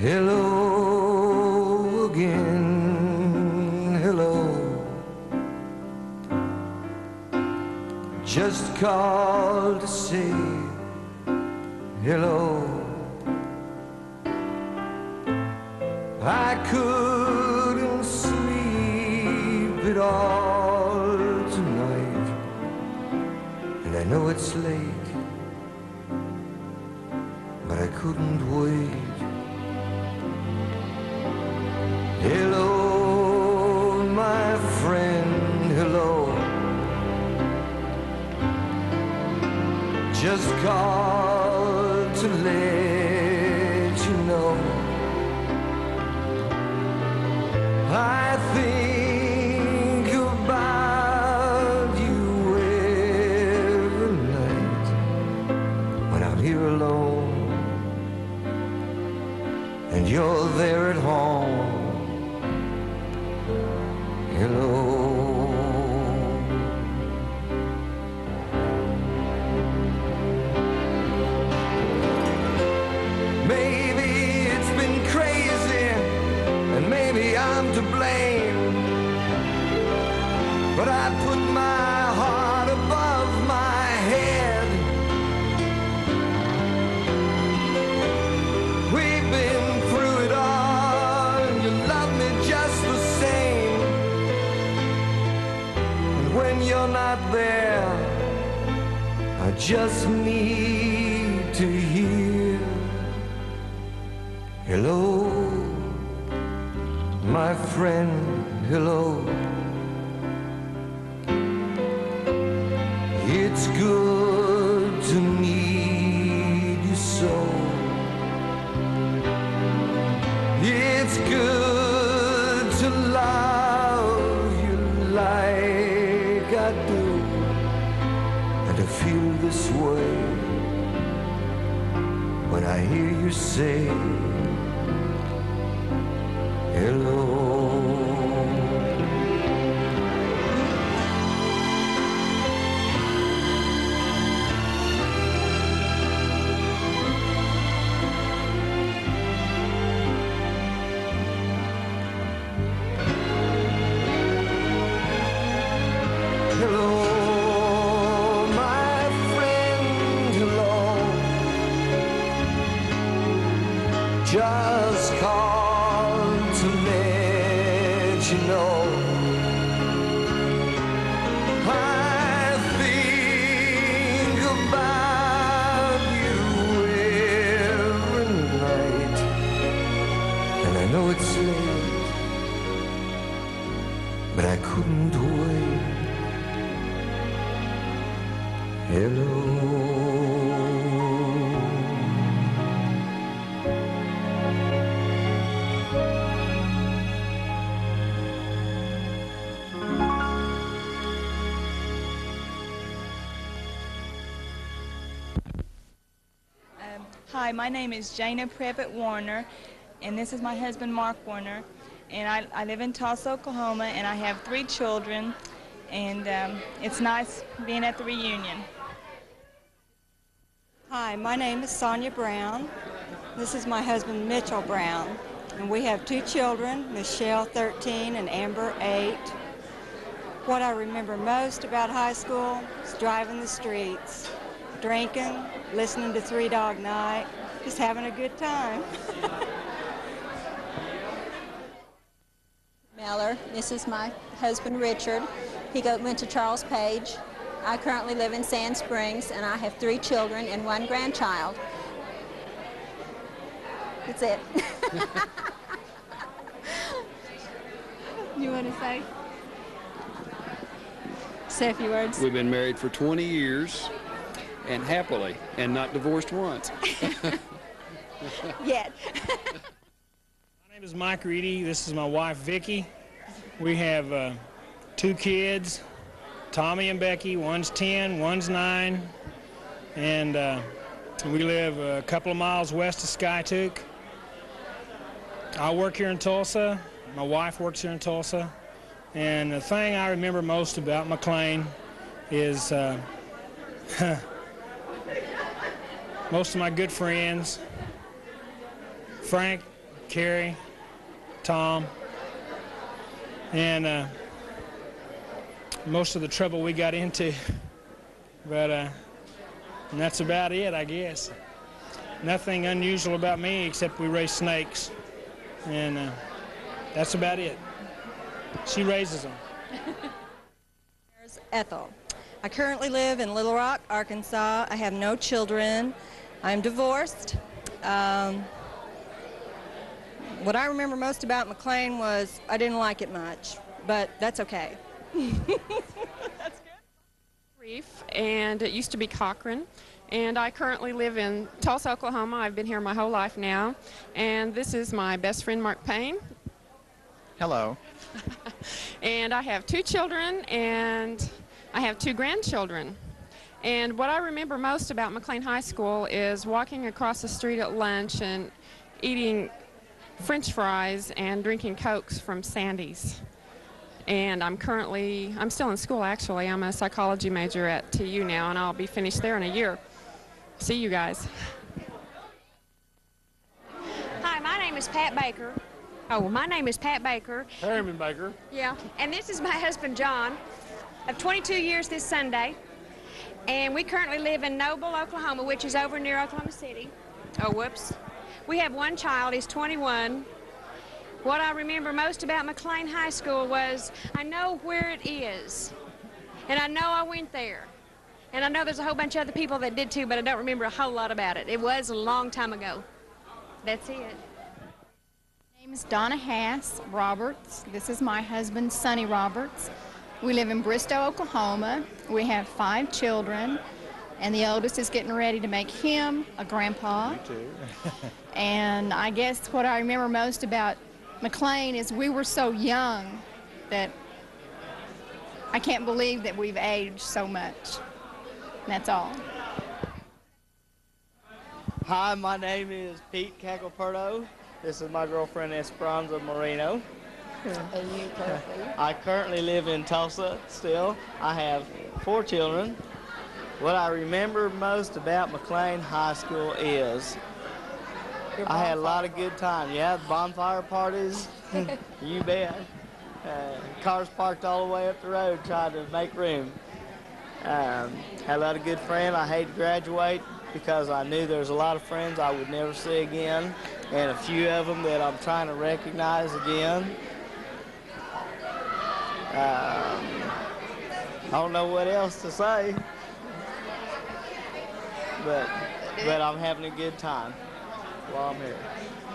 Hello again, hello. Just called to say hello. I couldn't sleep at all tonight, and I know it's late, but I couldn't wait. Hello, my friend, hello. Just called to let you know I think about you every night when I'm here alone and you're there at home. Hello. Maybe it's been crazy, and maybe I'm to blame, but I put my heart above my head. We've been through it all, and you love me just the same. And when you're not there, I just need to hear hello, my friend, hello. It's good to meet you so. It's good to love you like I do, and to feel this way when I hear you say hello. Hello, my friend, hello. Just called to let you know I think about you every night, and I know it's late, but I couldn't wait. Hello. Hi, my name is Jana Previtt Warner, and this is my husband Mark Warner, and I live in Tulsa, Oklahoma, and I have 3 children, and it's nice being at the reunion. Hi, my name is Sonia Brown. This is my husband Mitchell Brown, and we have 2 children, Michelle 13 and Amber 8. What I remember most about high school is driving the streets, drinking, listening to Three Dog Night, just having a good time. Meller. This is my husband Richard. He went to Charles Page. I currently live in Sand Springs, and I have 3 children and 1 grandchild. That's it. You want to say a few words? We've been married for 20 years, and happily, and not divorced once. Yet. My name is Mike Reedy. This is my wife, Vicki. We have 2 kids, Tommy and Becky. One's 10, one's 9, and we live a couple of miles west of Skytook. I work here in Tulsa. My wife works here in Tulsa. And the thing I remember most about McLain is most of my good friends. Frank Carrie, Tom, and most of the trouble we got into. But and that's about it, I guess. Nothing unusual about me except we raise snakes, and that's about it. She raises them. There's Ethel. I currently live in Little Rock, Arkansas. I have no children. I'm divorced. What I remember most about McLain was I didn't like it much, but that's okay. That's good. Reef, and it used to be Cochran, and I currently live in Tulsa, Oklahoma. I've been here my whole life now, and this is my best friend, Mark Payne. Hello. And I have 2 children, and I have 2 grandchildren. And what I remember most about McLain High School is walking across the street at lunch and eating French fries and drinking Cokes from Sandy's. And I'm still in school actually. I'm a psychology major at TU now, and I'll be finished there in a year. See you guys. Hi, my name is Pat Baker. Oh, my name is Pat Baker. Harriman Baker. Yeah, and this is my husband, John, of 22 years this Sunday. And we currently live in Noble, Oklahoma, which is over near Oklahoma City. Oh, whoops. We have 1 child. He's 21. What I remember most about McLain High School was I know where it is, and I know I went there. And I know there's a whole bunch of other people that did too, but I don't remember a whole lot about it. It was a long time ago. That's it. My name is Donna Hass Roberts. This is my husband, Sonny Roberts. We live in Bristow, Oklahoma. We have 5 children, and the oldest is getting ready to make him a grandpa. Me too. And I guess what I remember most about McLain is we were so young that I can't believe that we've aged so much. That's all. Hi, my name is Pete Cackleperto. This is my girlfriend, Esperanza Moreno. And you currently? I currently live in Tulsa still. I have 4 children. What I remember most about McLain High School is I had a lot of good time. Yeah, bonfire parties, you bet. Cars parked all the way up the road trying to make room. Had a lot of good friends. I hate to graduate because I knew there was a lot of friends I would never see again, and a few of them that I'm trying to recognize again. I don't know what else to say, but I'm having a good time while I'm here.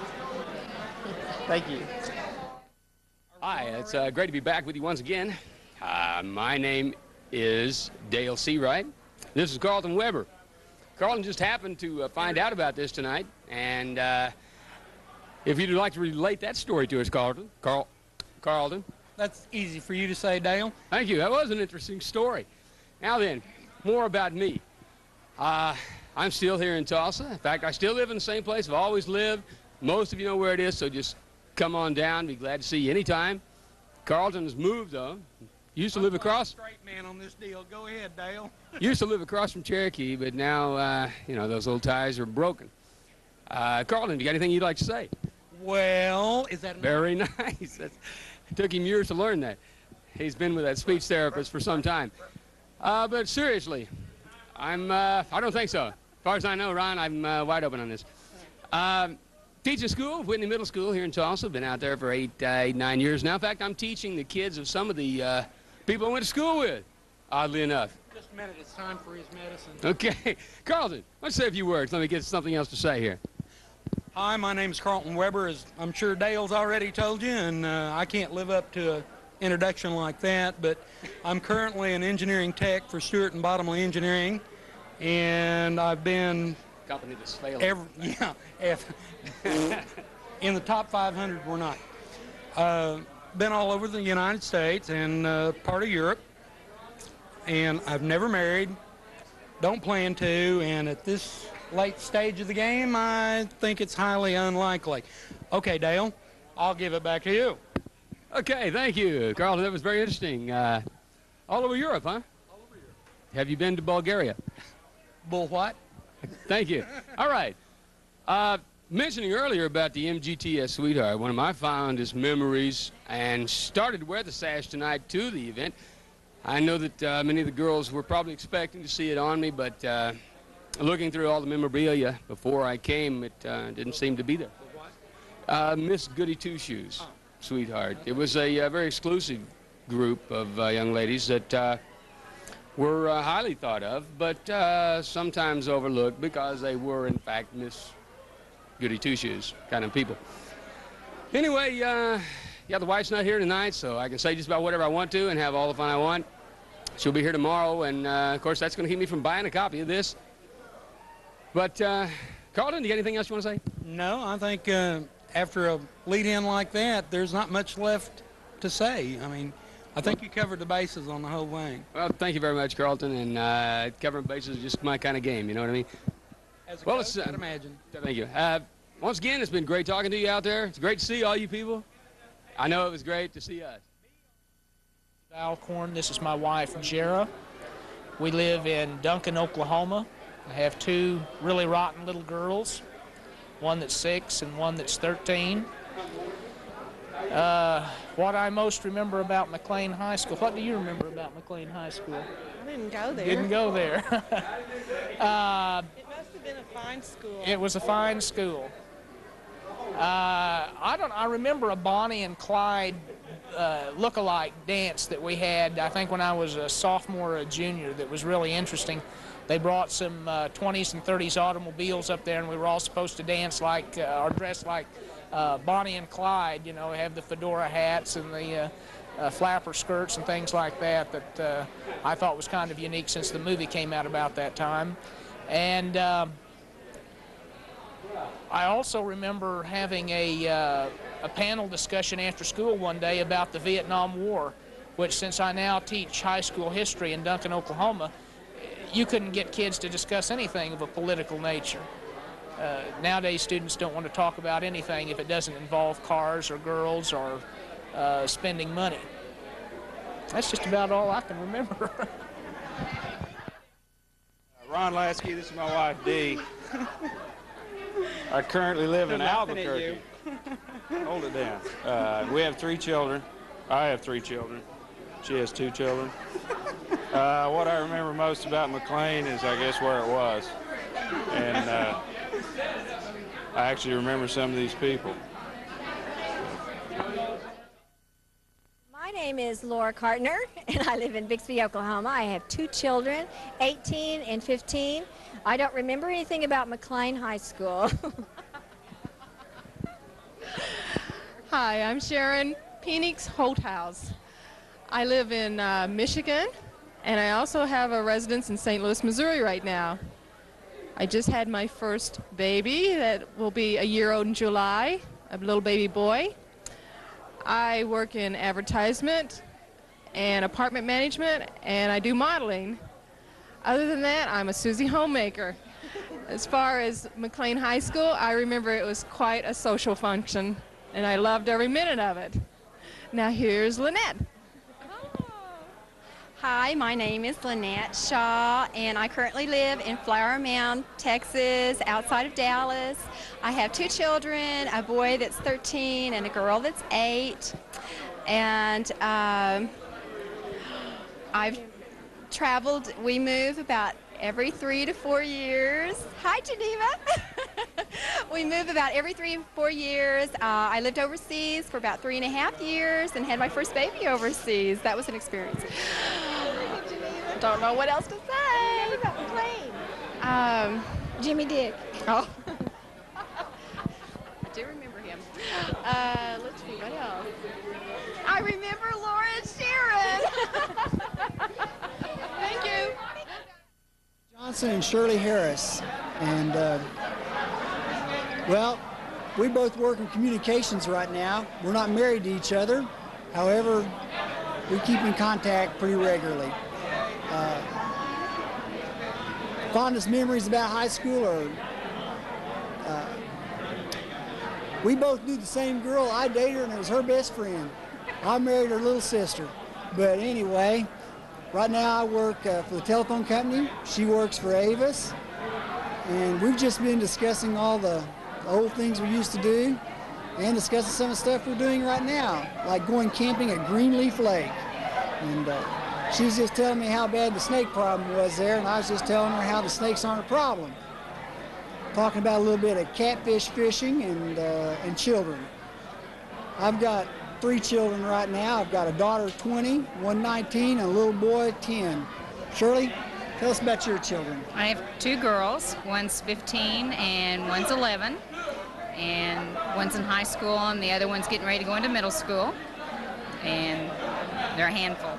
Thank you. Hi, it's great to be back with you once again. My name is Dale Seawright. This is Carlton Weber. Carlton just happened to find out about this tonight, and if you'd like to relate that story to us, Carlton. That's easy for you to say, Dale. Thank you. That was an interesting story. Now then, more about me. I'm still here in Tulsa. In fact, I still live in the same place I've always lived. Most of you know where it is, so just come on down. Be glad to see you anytime. Carlton has moved, though. Used to live across. Straight man on this deal. Go ahead, Dale. Used to live across from Cherokee, but now, you know, those old ties are broken. Carlton, you got anything you'd like to say? Well, is that very nice? It took him years to learn that. He's been with that speech therapist for some time. But seriously, I don't think so. As far as I know, Ron, I'm wide open on this. Teaching school, Whitney Middle School here in Tulsa. Been out there for 9 years now. In fact, I'm teaching the kids of some of the people I went to school with, oddly enough. Just a minute, it's time for his medicine. Okay. Carlton, let's say a few words. Let me get something else to say here. Hi, my name is Carlton Weber, as I'm sure Dale's already told you, and I can't live up to an introduction like that, but I'm currently an engineering tech for Stewart and Bottomley Engineering, and I've been company that's failing. In the top 500, we're not. Been all over the United States and part of Europe, and I've never married, don't plan to, and at this late stage of the game, I think it's highly unlikely. Okay, Dale, I'll give it back to you. Okay, thank you, Carlton. That was very interesting. All over Europe, huh? All over Europe. Have you been to Bulgaria? Bull what? Thank you. All right. Mentioning earlier about the MGTS Sweetheart, one of my fondest memories, and started to wear the sash tonight to the event. I know that many of the girls were probably expecting to see it on me, but looking through all the memorabilia before I came, it didn't seem to be there. Miss Goody Two Shoes Sweetheart. It was a very exclusive group of young ladies that were highly thought of, but sometimes overlooked because they were, in fact, Miss Goody Two Shoes kind of people. Anyway, yeah, the wife's not here tonight, so I can say just about whatever I want to and have all the fun I want. She'll be here tomorrow, and of course, that's going to keep me from buying a copy of this. But, Carlton, do you got anything else you want to say? No, I think after a lead-in like that, there's not much left to say. I mean, I think you covered the bases on the whole thing. Well, thank you very much, Carlton, and covering bases is just my kind of game, you know what I mean? As a well, coach, I'd imagine. Thank you. Once again, it's been great talking to you out there. It's great to see all you people. I know it was great to see us. Alcorn, this is my wife, Jera. We live in Duncan, Oklahoma. I have two really rotten little girls, one that's 6 and one that's 13. What I most remember about McLain High School, what do you remember about McLain High School? I didn't go there. Didn't go there. It must have been a fine school. It was a fine school. I remember a Bonnie and Clyde look-alike dance that we had, I think when I was a sophomore or a junior, that was really interesting. They brought some 20s and 30s automobiles up there, and we were all supposed to dance like, or dress like Bonnie and Clyde, you know, have the fedora hats and the flapper skirts and things like that, that I thought was kind of unique since the movie came out about that time. And I also remember having a panel discussion after school one day about the Vietnam War, which since I now teach high school history in Duncan, Oklahoma, you couldn't get kids to discuss anything of a political nature. Nowadays, students don't want to talk about anything if it doesn't involve cars or girls or spending money. That's just about all I can remember. Ron Lasky, this is my wife, Dee. I currently live in Albuquerque. Hold it down. We have 3 children. I have 3 children. She has 2 children. What I remember most about McLain is, I guess, where it was. And I actually remember some of these people. My name is Laura Cartner, and I live in Bixby, Oklahoma. I have 2 children, 18 and 15. I don't remember anything about McLain High School. Hi, I'm Sharon Phoenix Holthouse. I live in Michigan, and I also have a residence in St. Louis, Missouri right now. I just had my first baby that will be a year old in July, a little baby boy. I work in advertisement and apartment management, and I do modeling. Other than that, I'm a Susie homemaker. As far as McLain High School, I remember it was quite a social function, and I loved every minute of it. Now here's Lynette. Hi, my name is Lynette Shaw, and I currently live in Flower Mound, Texas, outside of Dallas. I have 2 children, a boy that's 13 and a girl that's 8. And I've traveled, we move about every 3 to 4 years. Hi, Geneva. We move about every 3 to 4 years. I lived overseas for about 3.5 years and had my first baby overseas. That was an experience. Don't know what else to say. About McLain. Jimmy Dick. Oh. I do remember him. Let's see, what else? I remember Laura and Sharon. Thank you. Johnson and Shirley Harris. And, well, we both work in communications right now. We're not married to each other. However, we keep in contact pretty regularly. Fondest memories about high school are we both knew the same girl. I dated her and it was her best friend. I married her little sister. But anyway, right now I work for the telephone company. She works for Avis. And we've just been discussing all the the old things we used to do, and discussing some of the stuff we're doing right now, like going camping at Greenleaf Lake. And she was just telling me how bad the snake problem was there, and I was just telling her how the snakes aren't a problem. Talking about a little bit of catfish fishing and children. I've got 3 children right now. I've got a daughter 20, one 19, and a little boy 10. Shirley, tell us about your children. I have 2 girls. One's 15 and one's 11. And one's in high school and the other one's getting ready to go into middle school. And they're a handful.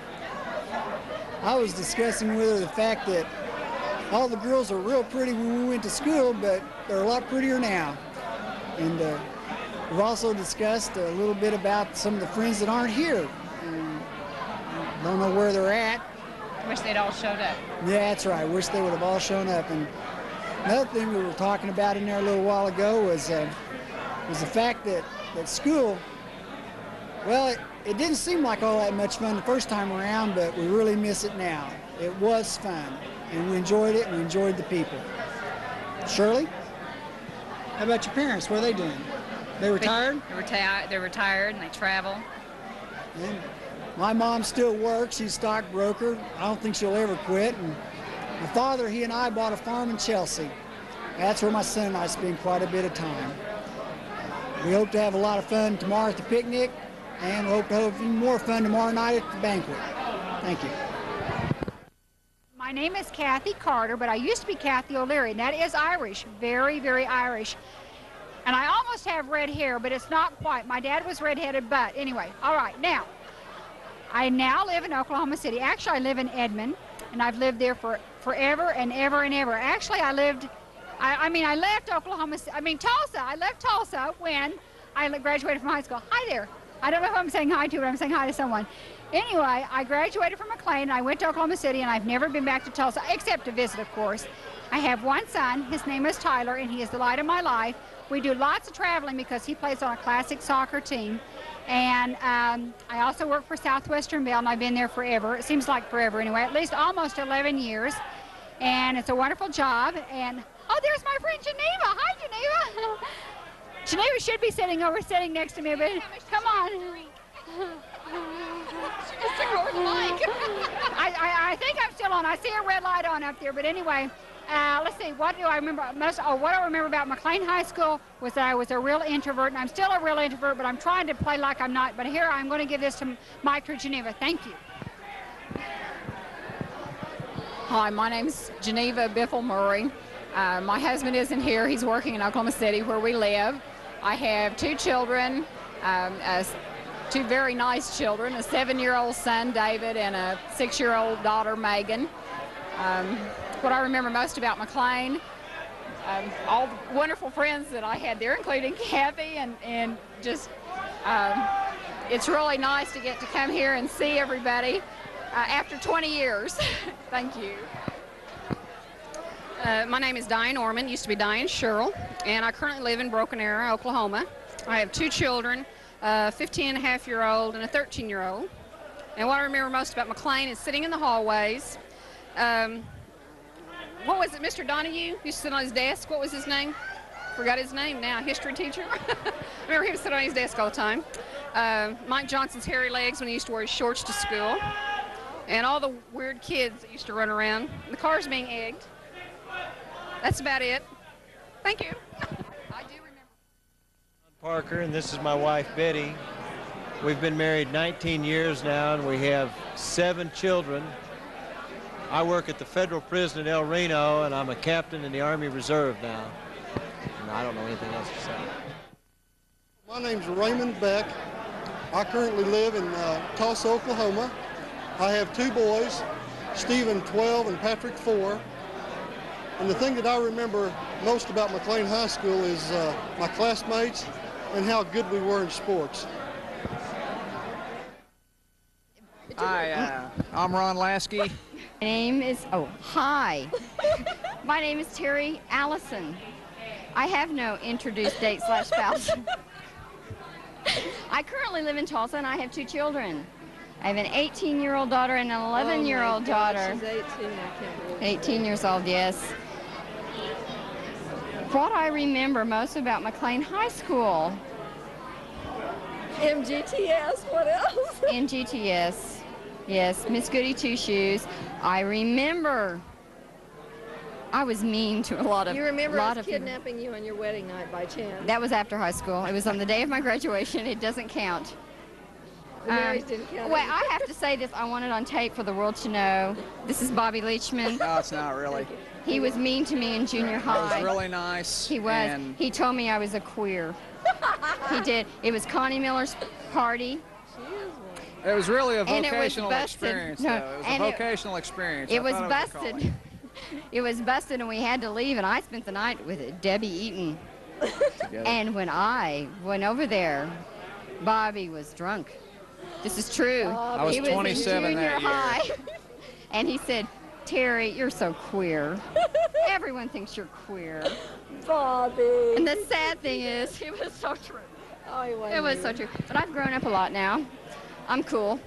I was discussing with her the fact that all the girls were real pretty when we went to school, but they're a lot prettier now. And we've also discussed a little bit about some of the friends that aren't here. And don't know where they're at. Wish they'd all showed up. Yeah, that's right. Wish they would have all shown up. And another thing we were talking about in there a little while ago was the fact that school, well, it didn't seem like all that much fun the first time around, but we really miss it now. It was fun, and we enjoyed it, and we enjoyed the people. Shirley, how about your parents? What are they doing? They retired? They're retired, and they travel. And my mom still works. She's a stockbroker. I don't think she'll ever quit. And my father, he and I bought a farm in Chelsea. That's where my son and I spend quite a bit of time. We hope to have a lot of fun tomorrow at the picnic, and we hope to have even more fun tomorrow night at the banquet. Thank you. My name is Kathy Carter, but I used to be Kathy O'Leary, and that is Irish, very, very Irish. And I almost have red hair, but it's not quite. My dad was redheaded, but anyway. All right, now, I now live in Oklahoma City. Actually, I live in Edmond, and I've lived there for forever and ever and ever. Actually, I left Oklahoma, Tulsa. I left Tulsa when I graduated from high school. Hi there. I don't know who I'm saying hi to, but I'm saying hi to someone. Anyway, I graduated from McLain, and I went to Oklahoma City, and I've never been back to Tulsa, except to visit, of course. I have one son. His name is Tyler, and he is the light of my life. We do lots of traveling because he plays on a classic soccer team. And I also work for Southwestern Bell, and I've been there forever. It seems like forever anyway, at least almost 11 years. And it's a wonderful job. And, oh, there's my friend Geneva. Hi, Geneva. Geneva should be sitting next to me, but come on. I think I'm still on. I see a red light on up there, but anyway, let's see. What do I remember most? Oh, what I remember about McLain High School was that I was a real introvert, and I'm still a real introvert, but I'm trying to play like I'm not. But here I'm going to give this to Mike or Geneva. Thank you. Hi, my name's Geneva Biffle Murray. My husband isn't here. He's working in Oklahoma City, where we live. I have 2 children, 2 very nice children, a 7-year-old son, David, and a 6-year-old daughter, Megan. What I remember most about McLain, all the wonderful friends that I had there, including Kathy, and just, it's really nice to get to come here and see everybody after 20 years. Thank you. My name is Diane Orman, used to be Diane Sherrill, and I currently live in Broken Arrow, Oklahoma. I have 2 children, a 15-and-a-half-year-old and a 13-year-old. And what I remember most about McLain is sitting in the hallways. What was it, Mr. Donahue? Used to sit on his desk. What was his name? Forgot his name now, history teacher. I remember he would sit on his desk all the time. Mike Johnson's hairy legs when he used to wear his shorts to school. And all the weird kids that used to run around. The cars being egged. That's about it. Thank you. I do remember. I'm Parker, and this is my wife, Betty. We've been married 19 years now, and we have 7 children. I work at the federal prison in El Reno, and I'm a captain in the Army Reserve now. And I don't know anything else to say. My name's Raymond Beck. I currently live in Tulsa, Oklahoma. I have 2 boys, Stephen 12 and Patrick 4. And the thing that I remember most about McLain High School is my classmates and how good we were in sports. Hi, I'm Ron Lasky. My name is, hi. My name is Terry Allison. I have no introduced date / spouse. I currently live in Tulsa, and I have 2 children. I have an 18-year-old daughter and an 11-year-old daughter. She's 18, I can't believe it. 18 years old, yes. What I remember most about McLain High School. MGTS, what else? MGTS. Yes, Miss Goody Two Shoes. I remember I was mean to a lot of You remember lot us of people. kidnapping you on your wedding night by chance? That was after high school. It was on the day of my graduation. It doesn't count. The marriage didn't count. Well, I have to say this. I want it on tape for the world to know. This is Bobby Leachman. No, it's not really. He was mean to me in junior It high. was really nice. He was. And He told me I was a queer. He did. It was Connie Miller's party. it was really a And it was vocational busted. experience, No, though. It was and a vocational experience. It I was thought it was a busted. It was busted, and we had to leave, and I spent the night with Debbie Eaton. Together. And when I went over there, Bobby was drunk. This is true. I was He 27 in junior that year. high. And he said, "Terry, you're so queer. Everyone thinks you're queer." Bobby. And the sad thing is, it was so true. Oh, he wasn't It was even. so true. But I've grown up a lot now. I'm cool.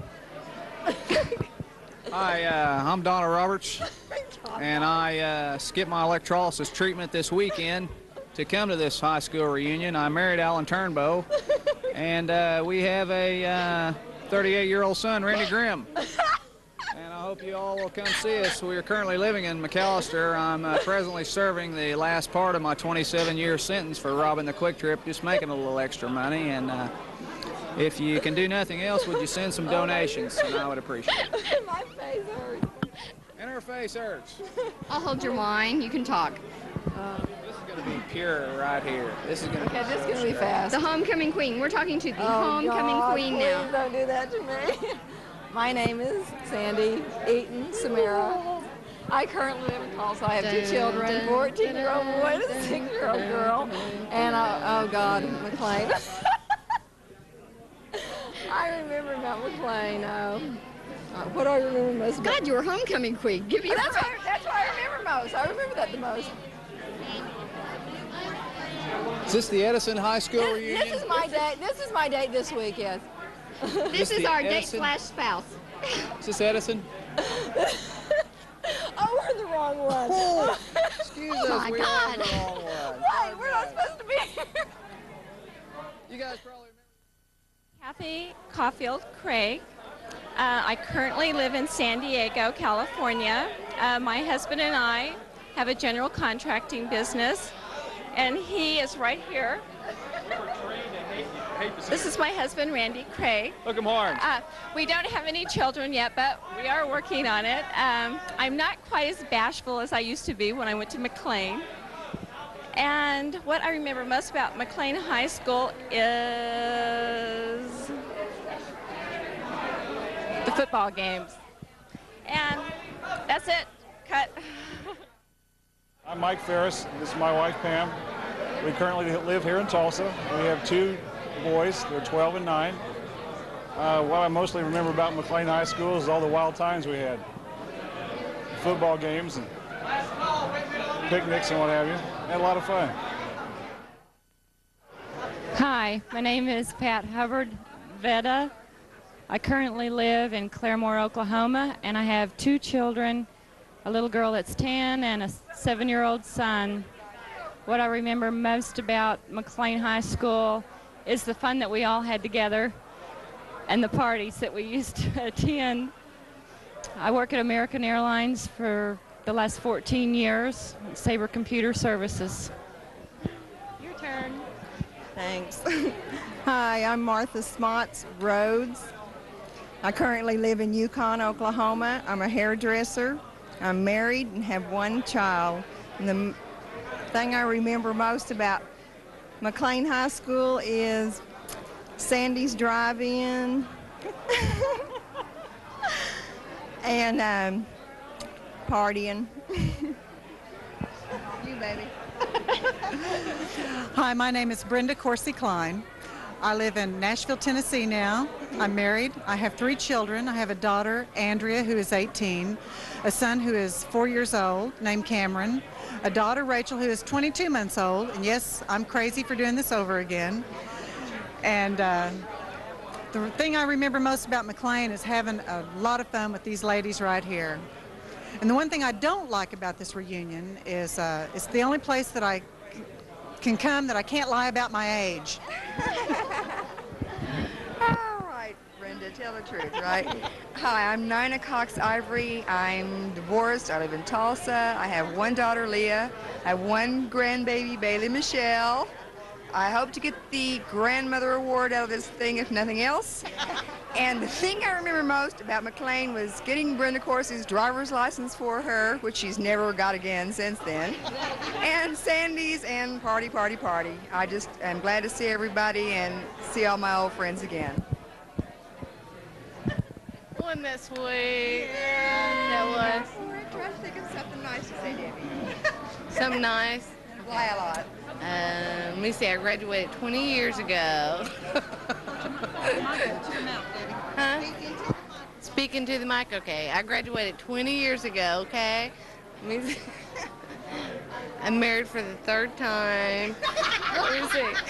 Hi, I'm Donna Roberts, and I skipped my electrolysis treatment this weekend to come to this high school reunion. I married Alan Turnbow, and we have a 38-year-old son, Randy Grimm. And I hope you all will come see us. We are currently living in McAllister. I'm presently serving the last part of my 27-year sentence for robbing the Quick Trip, just making a little extra money. And if you can do nothing else, would you send some donations? And I would appreciate it. My face hurts. And her face hurts. I'll hold your wine. You can talk. This is going to be pure right here. This is going to Okay, this is going to be fast. The homecoming queen. We're talking to the homecoming God, queen please now. don't do that to me. My name is Sandy Eaton Samara. I currently live in Tulsa. I have 2 children, 14-year-old boy and a 6-year-old girl. And, oh God, McLain. I remember about McLain. What do I remember most about? God, you were homecoming queen. Give me That's what I remember most. I remember that the most. Is this the Edison High School reunion? This is my date. This is my date this week, yes. This is the our date Edison? / spouse. Is this Edison? Oh, we're the wrong one. Excuse Oh us, my we God. are the wrong one. Right, we're not supposed to be here. You guys probably Kathy Caulfield Craig. I currently live in San Diego, California. My husband and I have a general contracting business, and he is right here. This is my husband, Randy Craig. Look him hard. We don't have any children yet, but we are working on it. I'm not quite as bashful as I used to be when I went to McLain. And what I remember most about McLain High School is the football games. And that's it. Cut. I'm Mike Ferris. This is my wife, Pam. We currently live here in Tulsa. We have 2 boys. They're 12 and 9. What I mostly remember about McLain High School is all the wild times we had. Football games and picnics and what have you. Had a lot of fun. Hi, my name is Pat Hubbard Veda. I currently live in Claremore, Oklahoma, and I have 2 children, a little girl that's 10 and a 7-year-old son. What I remember most about McLain High School is the fun that we all had together and the parties that we used to attend. I work at American Airlines for the last 14 years, Sabre Computer Services. Your turn. Thanks. Hi, I'm Martha Smots Rhodes. I currently live in Yukon, Oklahoma. I'm a hairdresser. I'm married and have 1 child. And the thing I remember most about McLain High School is Sandy's Drive-In and partying. You, baby. Hi, my name is Brenda Corsi Klein. I live in Nashville, Tennessee now. I'm married. I have 3 children. I have a daughter, Andrea, who is 18, a son who is 4 years old, named Cameron, a daughter, Rachel, who is 22 months old. And yes, I'm crazy for doing this over again. And the thing I remember most about McLain is having a lot of fun with these ladies right here. And the one thing I don't like about this reunion is it's the only place that I can come that I can't lie about my age. All right, Brenda, tell the truth, right? Hi, I'm Nina Cox Ivory. I'm divorced. I live in Tulsa. I have one daughter, Leah. I have one grandbaby, Bailey Michelle. I hope to get the grandmother award out of this thing, if nothing else. And the thing I remember most about McLain was getting Brenda Corsi's driver's license for her, which she's never got again since then. And Sandy's and party, party, party. I just am glad to see everybody and see all my old friends again. Wasn't that sweet? Yeah. That was. We're trying to think of something nice to say, Debbie. Something nice? And fly a lot. Let me see, I graduated 20 years ago. Huh? Speaking to the mic, okay. I graduated 20 years ago, okay? Let me see. I'm married for the third time. Let me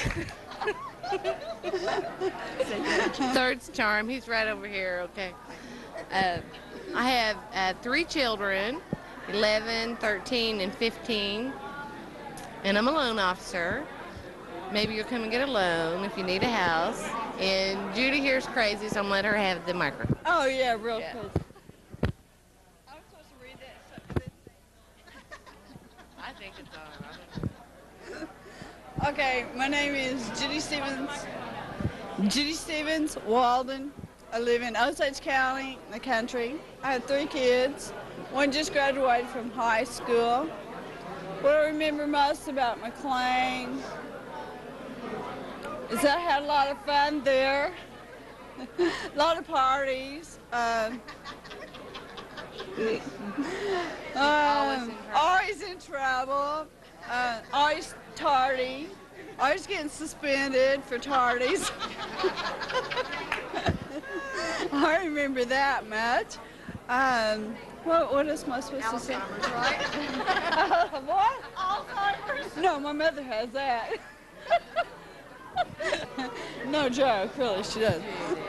see. Third's charm. He's right over here, okay. I have 3 children, 11, 13, and 15. And I'm a loan officer. Maybe you'll come and get a loan if you need a house. And Judy here's crazy, so I'm going to let her have the microphone. Oh, yeah, real crazy. I'm supposed to read that. I think it's on. Okay, my name is Judy Stevens. Judy Stevens, Walden. I live in Osage County, in the country. I have 3 kids. One just graduated from high school. What I remember most about McLain is I had a lot of fun there, a lot of parties, always in trouble, always tardy, always getting suspended for tardies. I remember that much. What else am I supposed to say? Alzheimer's, right? What? Alzheimer's? No, my mother has that. No joke, really, she does.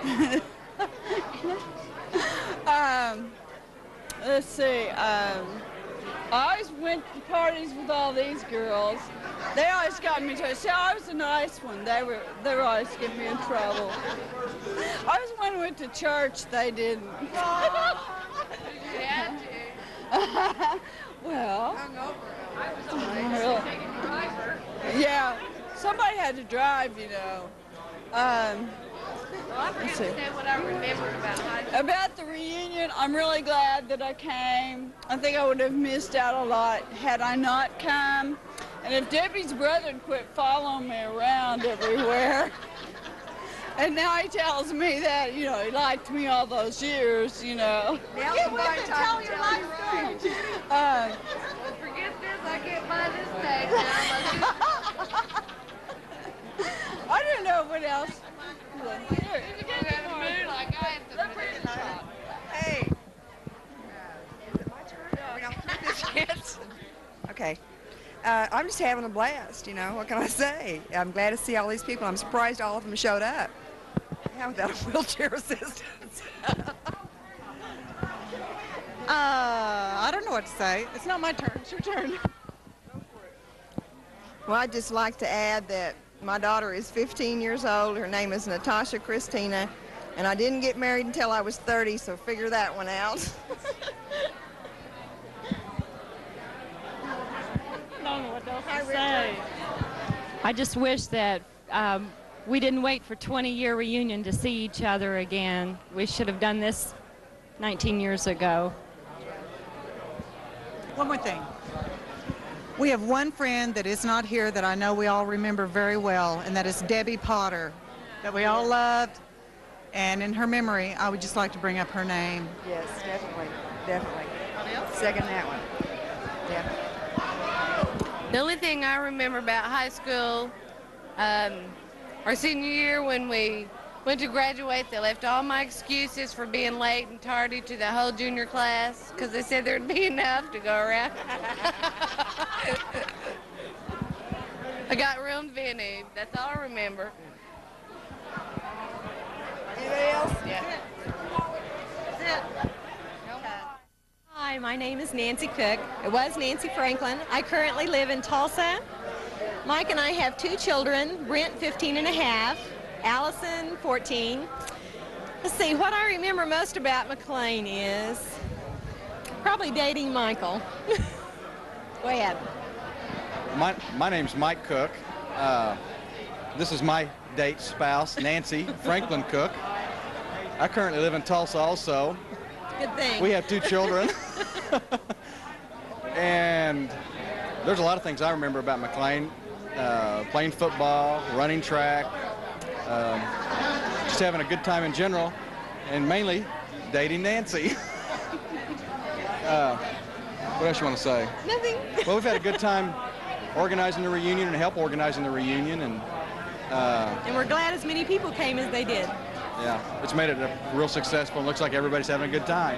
Let's see. I always went to parties with all these girls. They always got me to. See, I was a nice one. They were always getting me in trouble. I was when I went to church. They didn't. Well, yeah, somebody had to drive, you know. Well, I forget to say what I remembered about high school. About the reunion, I'm really glad that I came. I think I would have missed out a lot had I not come. And if Debbie's brother had quit following me around everywhere, and now he tells me that, you know, he liked me all those years, you know. Now somebody tell your life story, Judy. Well, forget this. I can't buy this tape now. I don't know what else. Hey. Is it my turn? Are we not through this yet? Okay. I'm just having a blast, you know. What can I say? I'm glad to see all these people. I'm surprised all of them showed up. Yeah, without a wheelchair assistance. I don't know what to say. It's not my turn. It's your turn. Well, I'd just like to add that my daughter is 15 years old. Her name is Natasha Christina, and I didn't get married until I was 30, so figure that one out. I don't know what else to say. I just wish that we didn't wait for 20-year reunion to see each other again. We should have done this 19 years ago. One more thing. We have one friend that is not here that I know we all remember very well, and that is Debbie Potter, that we all loved. And in her memory, I would just like to bring up her name. Yes, definitely. Definitely. Second that one. Yeah. The only thing I remember about high school, our senior year when we went to graduate, they left all my excuses for being late and tardy to the whole junior class because they said there'd be enough to go around. I got real inventive. That's all I remember. Anybody else? Yeah. Hi, my name is Nancy Cook. It was Nancy Franklin. I currently live in Tulsa. Mike and I have 2 children, Brent 15 and a half, Allison 14. Let's see, what I remember most about McLain is probably dating Michael. Go ahead. My name's Mike Cook. This is my date spouse, Nancy Franklin Cook. I currently live in Tulsa also. Good thing. We have 2 children. And there's a lot of things I remember about McLain. Playing football, running track, just having a good time in general, and mainly dating Nancy. What else you want to say? Nothing. Well, we've had a good time organizing the reunion and help organizing the reunion, and we're glad as many people came as they did. Yeah, it's made it a real successful, and looks like everybody's having a good time.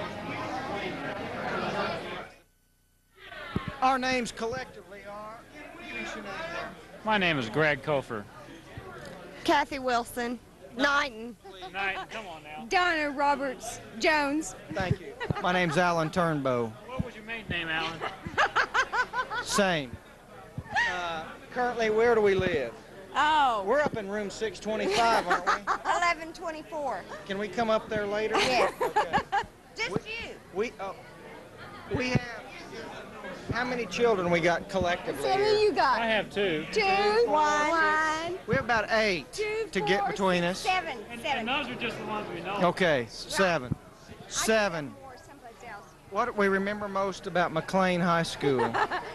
Our names collectively are... My name is Greg Kofer. Kathy Wilson. Knighton. Knighton, come on now. Donna Roberts Jones. Thank you. My name's Alan Turnbow. What was your maiden name, Alan? Same. Currently, where do we live? Oh. We're up in room 625, aren't we? 1124. Can we come up there later? Yes. Okay. Just you. We have... How many children we got collectively? How many you got? I have 2. 2, 1. We have about 8 2, to 4, get between us. 7. And those are just the ones we know. Okay, 7. 7. What do we remember most about McLain High School?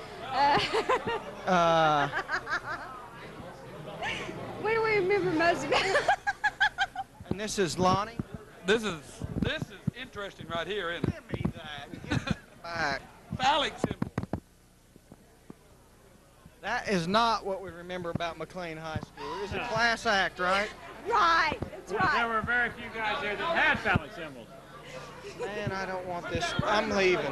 What do we remember most about? And this is Lonnie. This is interesting right here, isn't it? Give me that. Give it back. Phallic symbol. That is not what we remember about McLain High School. It was a class act, right? Right, that's right. There were very few guys there that had phallic symbols. Man, I don't want this. I'm leaving.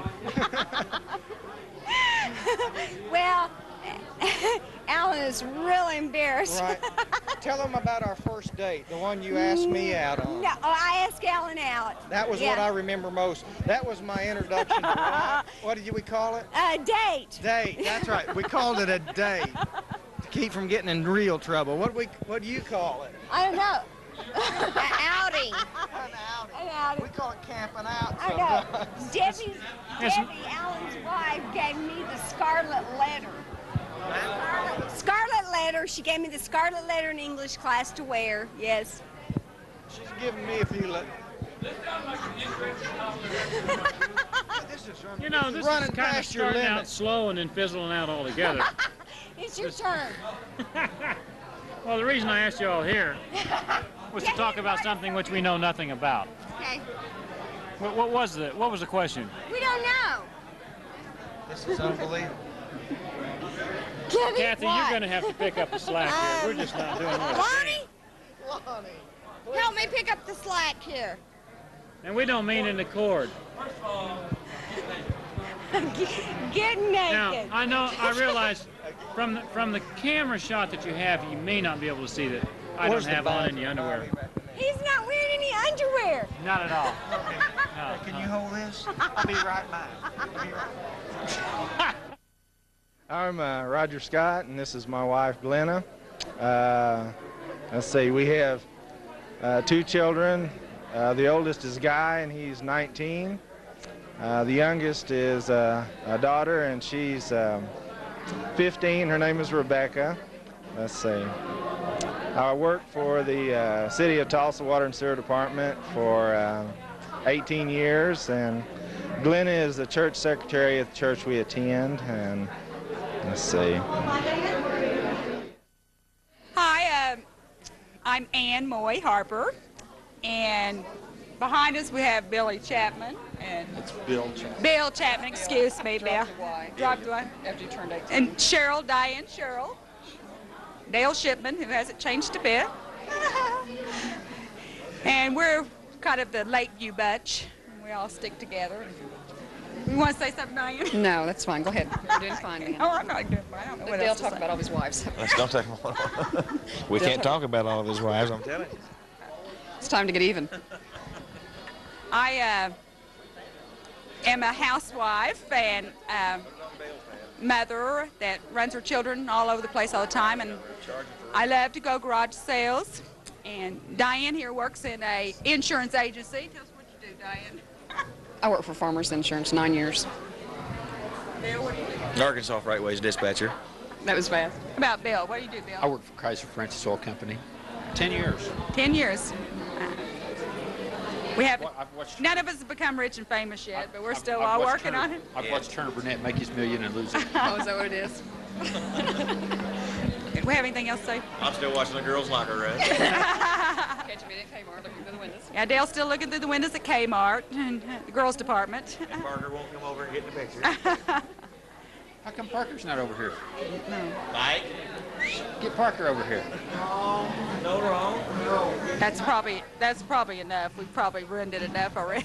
Well, Alan is really embarrassed. Right. Tell them about our first date, the one you asked me out on. No, I asked Alan out. That was what I remember most. That was my introduction to what did we call it? Date. Date, that's right. We called it a date to keep from getting in real trouble. What do you call it? I don't know. An outing. An outing. We call it camping out. I know. Debbie, Alan's wife, gave me the scarlet letter. Scarlet letter. She gave me the scarlet letter in English class to wear. Yes. She's giving me a few letters. You know, this is kind of starting out slow and then fizzling out altogether. It's your turn. Well, the reason I asked you all here was to talk about something which we know nothing about. Okay. What was the question? We don't know. This is unbelievable. Kathy, you're going to have to pick up the slack here. We're just not doing it. Lonnie, help me pick up the slack here. And we don't mean in the cord. Get naked. Now, I realize from the camera shot that you have, you may not be able to see that I don't have on any underwear. He's not wearing any underwear. Not at all. No, can you hold this? I'll be right back. I'm Roger Scott, and this is my wife, Glenna. Let's see, we have 2 children. The oldest is Guy, and he's 19. The youngest is a daughter, and she's 15. Her name is Rebecca. Let's see. I worked for the City of Tulsa Water and Sewer Department for 18 years, and Glenna is the church secretary at the church we attend, and let's see. Hi, I'm Ann Moy Harper, and behind us we have Billy Chapman. And it's Bill Chapman. Bill Chapman, excuse me, Bill. Drop the Y. After you turned 18. And Cheryl, Diane Cheryl. Dale Shipman, who hasn't changed a bit. And we're kind of the Lakeview bunch. We all stick together. You want to say something, Diane? No, that's fine. Go ahead. You're doing fine, man. No, I'm not doing fine. I don't know what Dale else to talk say. about all his wives. Let's don't take We can't talk about all of his wives, I'm telling you. It's time to get even. I am a housewife, and mother that runs her children all over the place all the time, and I love to go garage sales. And Diane here works in a insurance agency. Tell us what you do, Diane. I work for Farmers Insurance, 9 years. Bill, what do you do? Arkansas Freightways dispatcher. That was fast. How about Bill? What do you do, Bill? I work for Chrysler Francis Oil Company. 10 years. 10 years. We have I've watched, none of us have become rich and famous yet, but we're still I've all watched working on Turner- it. I've watched Turner Burnett make his million and lose it. Oh, is that what it is? Do we have anything else to say? I'm still watching the girls' locker room. Catch me at Kmart looking through the windows. Yeah, Dale's still looking through the windows at Kmart and the girls' department. And Parker won't come over and get in the picture. How come Parker's not over here? No. Mike? Get Parker over here. No wrong. No. That's probably enough. We've probably ruined it enough already.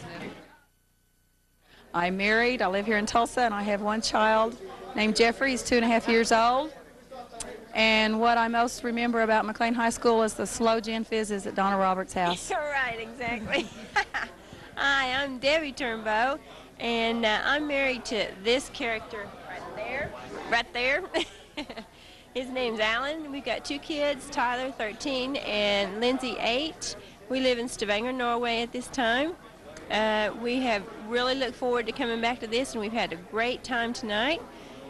I'm married. I live here in Tulsa, and I have one child named Jeffrey. He's 2.5 years old. And what I most remember about McLain High School is the slow gin fizzes at Donna Roberts' house. You're right, exactly. Hi, I'm Debbie Turnbow, and I'm married to this character right there. His name's Alan. We've got 2 kids, Tyler, 13, and Lindsay, 8. We live in Stavanger, Norway at this time. We have really looked forward to coming back to this, and we've had a great time tonight.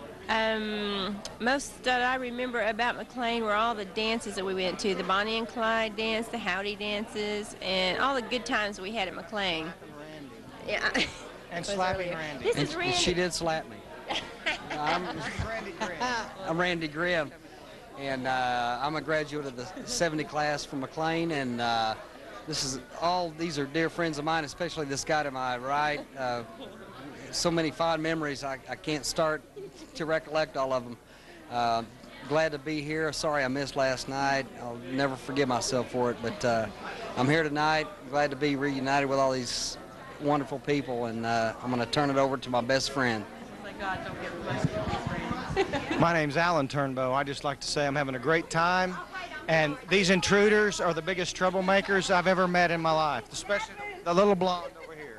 Most that I remember about McLain were all the dances that we went to, the Bonnie and Clyde dance, the Howdy dances, and all the good times we had at McLain. Yeah. And slapping Randy. This is Randy. She did slap me. I'm Randy Grimm, and I'm a graduate of the 70 class from McLain, and these are dear friends of mine, especially this guy to my right. So many fond memories, I can't start to recollect all of them. Glad to be here. Sorry I missed last night. I'll never forgive myself for it, but I'm here tonight. Glad to be reunited with all these wonderful people, and I'm going to turn it over to my best friend. My name's Alan Turnbow. I just like to say I'm having a great time, and these intruders are the biggest troublemakers I've ever met in my life, especially the little blonde over here.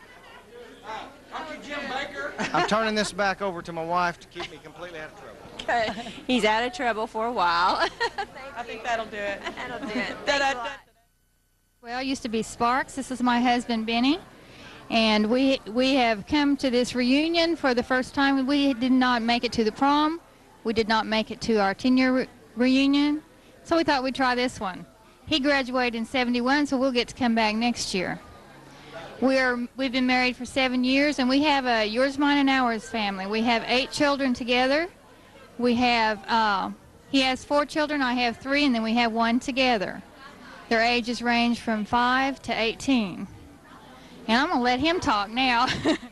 Uncle Jim Baker. I'm turning this back over to my wife to keep me completely out of trouble. Okay. He's out of trouble for a while. I think that'll do it. That'll do it. Well, I used to be Sparks. This is my husband, Benny. And we have come to this reunion for the first time. We did not make it to the prom. We did not make it to our 10-year reunion. So we thought we'd try this one. He graduated in '71, so we'll get to come back next year. We've been married for 7 years, and we have a yours, mine, and ours family. We have 8 children together. We have, he has 4 children, I have 3, and then we have 1 together. Their ages range from 5 to 18. And I'm going to let him talk now.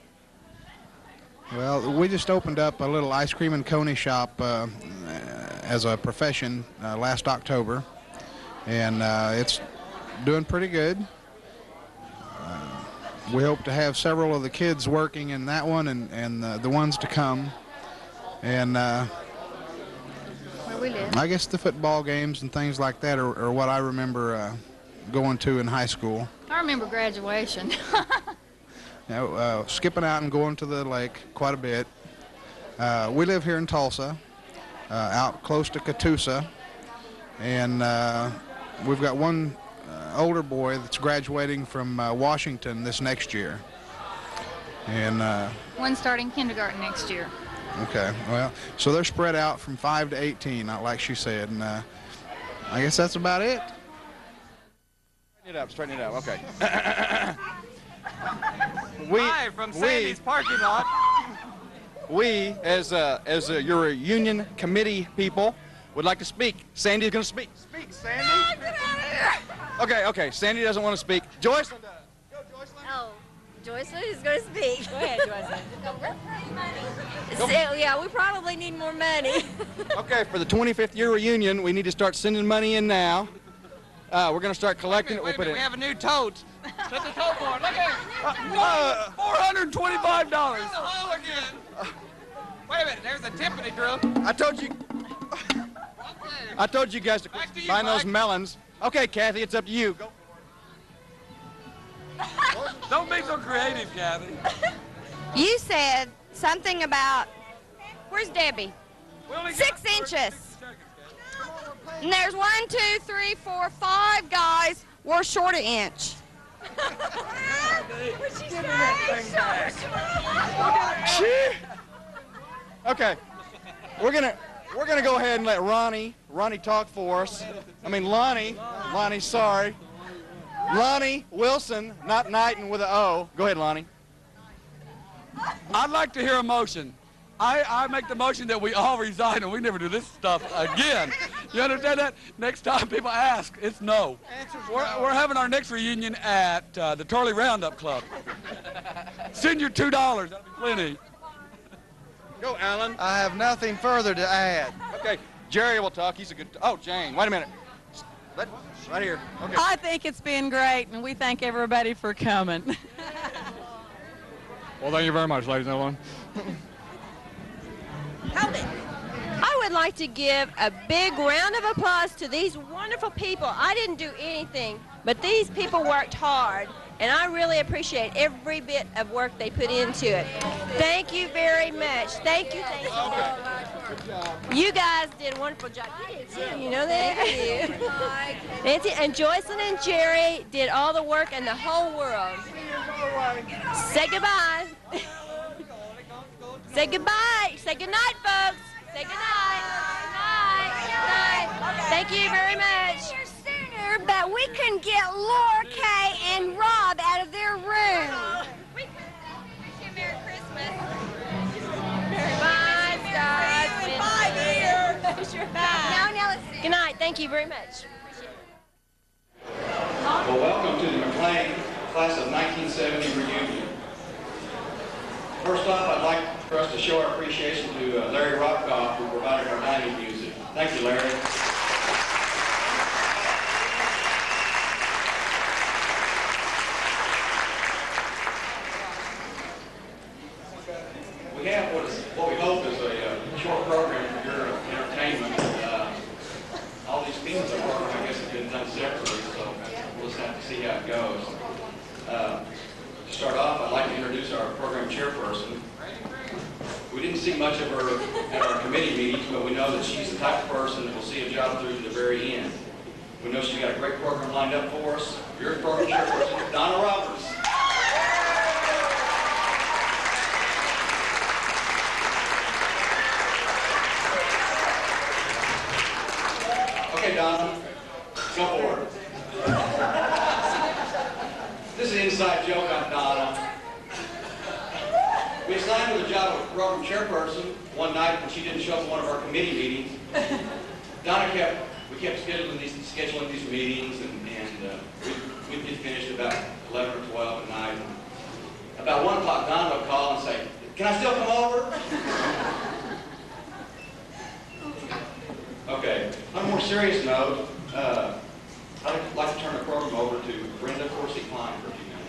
Well, we just opened up a little ice cream and coney shop as a profession last October, and it's doing pretty good. We hope to have several of the kids working in that one and the ones to come. And Where we live. I guess the football games and things like that are what I remember going to in high school. I remember graduation. Skipping out and going to the lake quite a bit. We live here in Tulsa, out close to Catoosa, and we've got one older boy that's graduating from Washington this next year. And One starting kindergarten next year. okay, well, so they're spread out from 5 to 18, like she said, and I guess that's about it. Straighten it up, okay. Hi from Sandy's parking lot. We, as your union committee people, would like to speak. Sandy's going to speak. Speak, Sandy. Oh, get out of here. Okay. Sandy doesn't want to speak. Joycelyn does. Go, Joycelyn. Oh, Joycelyn is going to speak. Go ahead, Joycelyn. So, yeah, we probably need more money. Okay, for the 25th year reunion, we need to start sending money in now. We're going to start collecting it. Wait a minute, we have a new tote. Set the tote board. Look at it. $425. Oh, again. Wait a minute, there's a timpani drill. I told you guys to quit buying those melons. Okay, Kathy, it's up to you. Go. Don't be so creative, Kathy. You said something about Where's Debbie? 6 inches. And there's 1, 2, 3, 4, 5 guys. We're short an inch. Okay, we're gonna go ahead and let Ronnie talk for us. I mean Lonnie, sorry. Lonnie Wilson, not Knighton with an O. Go ahead, Lonnie. I'd like to hear a motion. I make the motion that we all resign and we never do this stuff again. You understand that? Next time people ask, it's no. We're having our next reunion at the Turley Roundup Club. Send your $2. That'll be plenty. Go, Alan. I have nothing further to add. Okay, Jerry will talk. He's a good... Oh, Jane, wait a minute. Right here. Okay. I think it's been great, and we thank everybody for coming. Well, thank you very much, ladies and gentlemen. I would like to give a big round of applause to these wonderful people. I didn't do anything, but these people worked hard, and I really appreciate every bit of work they put into it. Thank you very much. Thank you. Good job. You guys did a wonderful job. You did too, you know that? Nancy and Joycelyn and Jerry did all the work in the whole world. Say goodbye. Say goodbye. Say goodnight, folks. Say goodnight. Good night. Thank you very much. Sooner, but we couldn't get Laura, Kay, and Rob out of their room. Merry Christmas. Bye, Scott. See you in 5 years. Sure. Bye. Now let's see. Good night. Thank you very much. Well, welcome to the McLain Class of 1970 reunion. First off, I'd like for us to show our appreciation to Larry Rockoff, who provided our dining music. Thank you, Larry. We have what we hope is a short program for your entertainment. All these pieces of work, I guess, have been done separately, so we'll just have to see how it goes. To start off, I'd like to introduce our program chairperson. We didn't see much of her at our committee meetings, but we know that she's the type of person that will see a job through to the very end. We know she's got a great program lined up for us. Your program chairperson, Donna Roberts. Okay, Donna, go for it. This is an inside joke on Donna. We assigned her the job of program chairperson one night when she didn't show up to one of our committee meetings. Donna we kept scheduling these meetings, and we'd get finished about 11 or 12 at night. About 1 o'clock, Donna would call and say, "Can I still come over?" Okay, on a more serious note, I'd like to turn the program over to Brenda Corsi-Klein for a few minutes.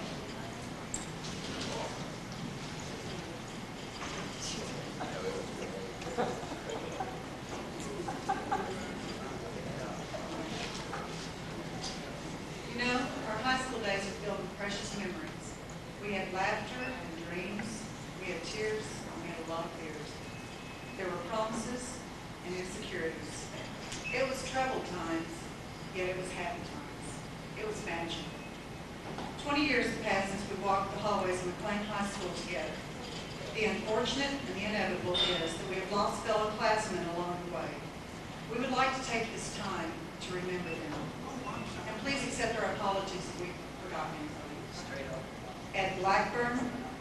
You know, our high school days are filled with precious memories. We had laughter and dreams, we had tears, and we had a lot of fears. There were promises and insecurities. It was troubled times, yet it was happy times. It was magical. 20 years have passed since we walked the hallways of McLain High School together. The unfortunate and the inevitable is that we have lost fellow classmen along the way. We would like to take this time to remember them. And please accept our apologies if we've forgotten anybody. Straight up. Ed Blackburn,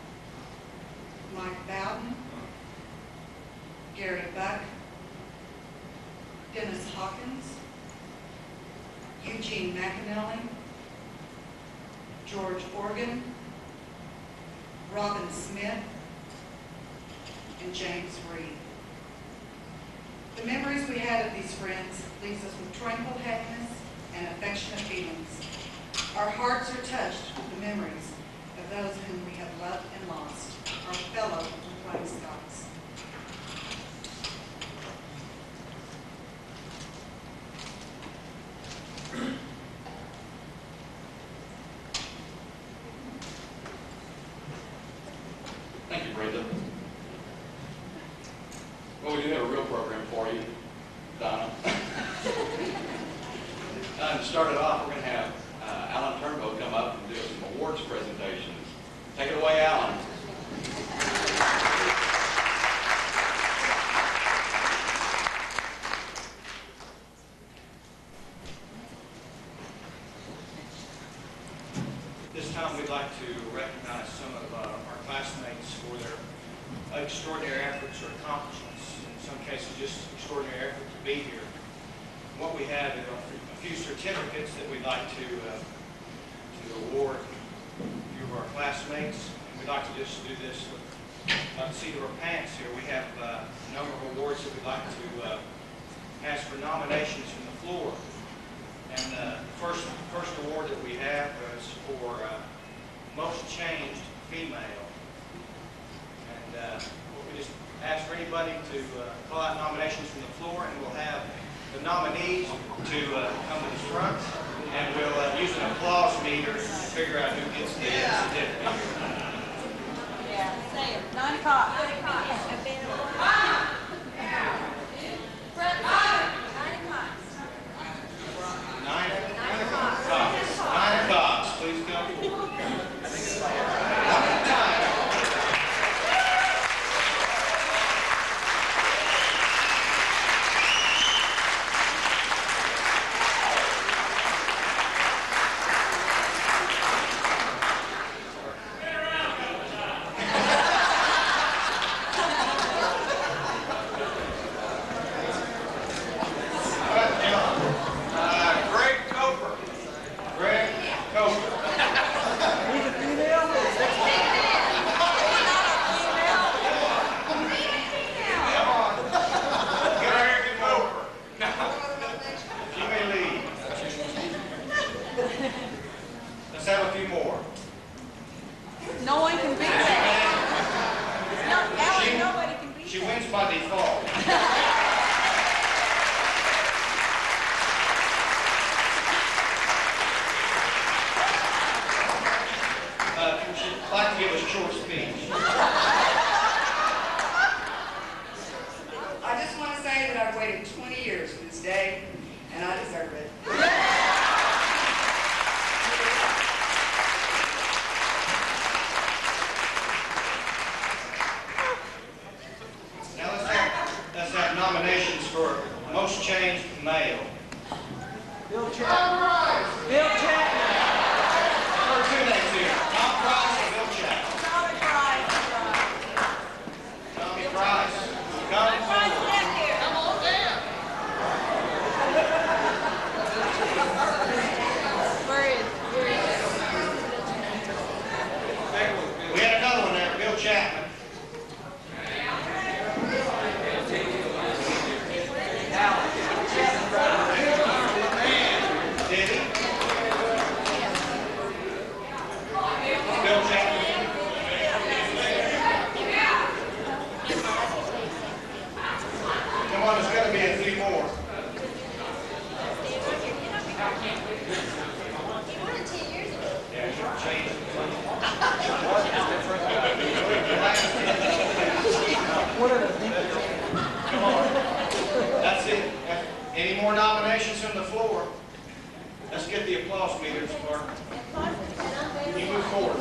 Mike Bowden, Gary Buck, Dennis Hawkins, Eugene McAnally, George Organ, Robin Smith, and James Reed. The memories we had of these friends leaves us with tranquil happiness and affectionate feelings. Our hearts are touched with the memories of those whom we have loved and lost, our fellow McLain Scots. Thank you, Brenda. To start it off, we're going to have Alan Turnbow come up and do some awards presentations. Take it away, Alan. This time we'd like to recognize some of our classmates for their extraordinary efforts or accomplishments. In some cases, just extraordinary effort to be here. What we have are a few certificates that we'd like to award a few of our classmates. And we'd like to just do this with the seat of our pants here. We have a number of awards that we'd like to ask for nominations from the floor. And the first award that we have is for most changed female. And we just ask for anybody to call out nominations from the floor, and we'll have the nominees to come to the front, and we'll use an applause meter to figure out who gets the certificate. Yeah, say it. 9 o'clock. 9 o'clock. 9 o'clock. Please come forward. Let's have a few more. No one can beat that. No, Alan, nobody can beat that. She wins by default. She'd like to give a short speech. I just want to say that I've waited 20 years for this day, and I deserve it. Now let's have nominations for most changed male. Bill Chapman. Bill Chapman. There are two names here. Tom Price and Bill Chapman. Tommy Price. Tommy Price. Come forward. Come on down. Where is We had another one there, Bill Chapman. Did he? Bill Chapman. Come on, there's got to be a few more. Yeah, you changed it. Come on. That's it. Any more nominations from the floor? Let's get the applause meters, Clark. You move forward.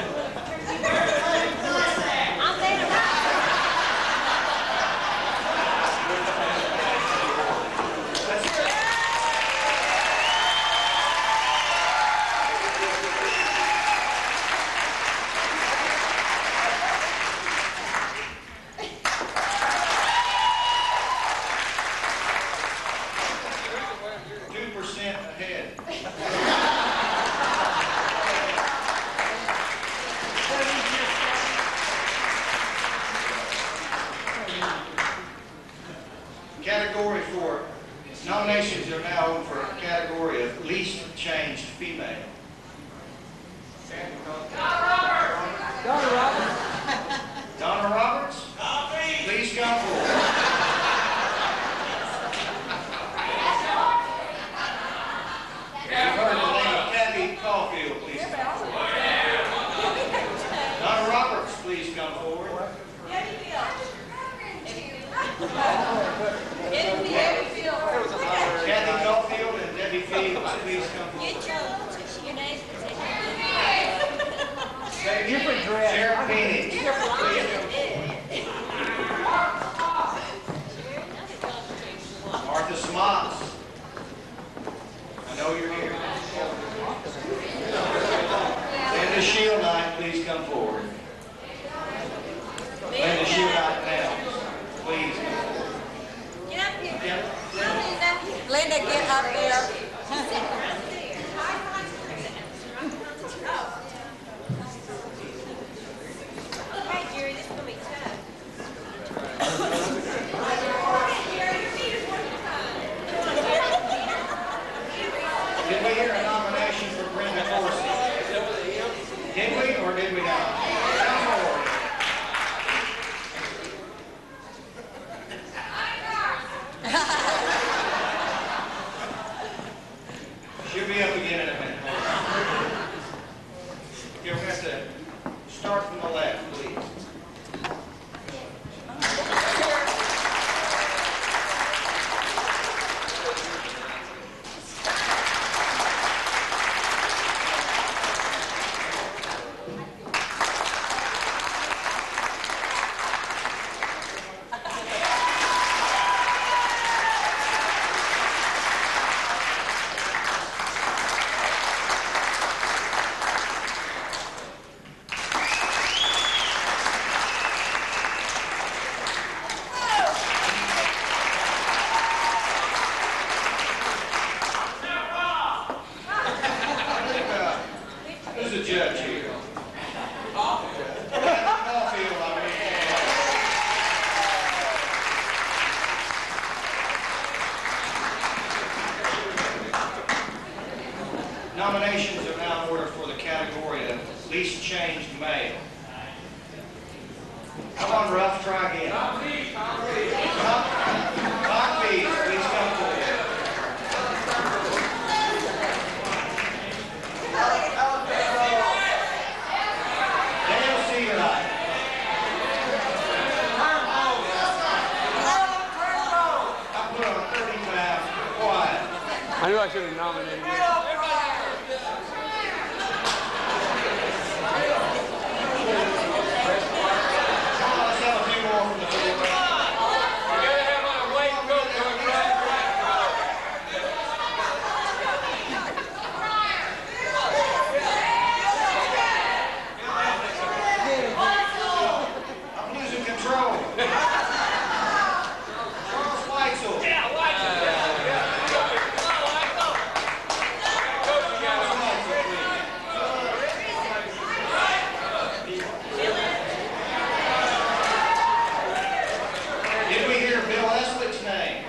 Category for nominations are now open for a category of least changed female. Donna Roberts. Donna Roberts, please come forward. You've heard the name of Kathy Caulfield, please come forward. Donna Roberts, please come forward. Kathy Caulfield and Debbie Fields. please come forward. Different dress. Sharon Phoenix. Martha Smots. I know you're here. Linda Shield Knight, please come forward. Linda Shield Knight now. Please come forward. Linda, get up there. Okay, Jerry, this is going to be tough. Did we hear a nomination for Brenda Corsi? Did we or did we not? Come forward. She'll be up again in a minute. You'll have to start from the left, please. Who's the judge here? Nominations are now in order for the category of least changed male. Come on, Ruff, try again. Tom Pease, please come forward. Dale Seagerlight. I put on 35. Quiet. I knew I should have nominated you. Let's have a few more from the field. I'm losing control. Charles Weitzel. Did we hear Bill Eslick's name?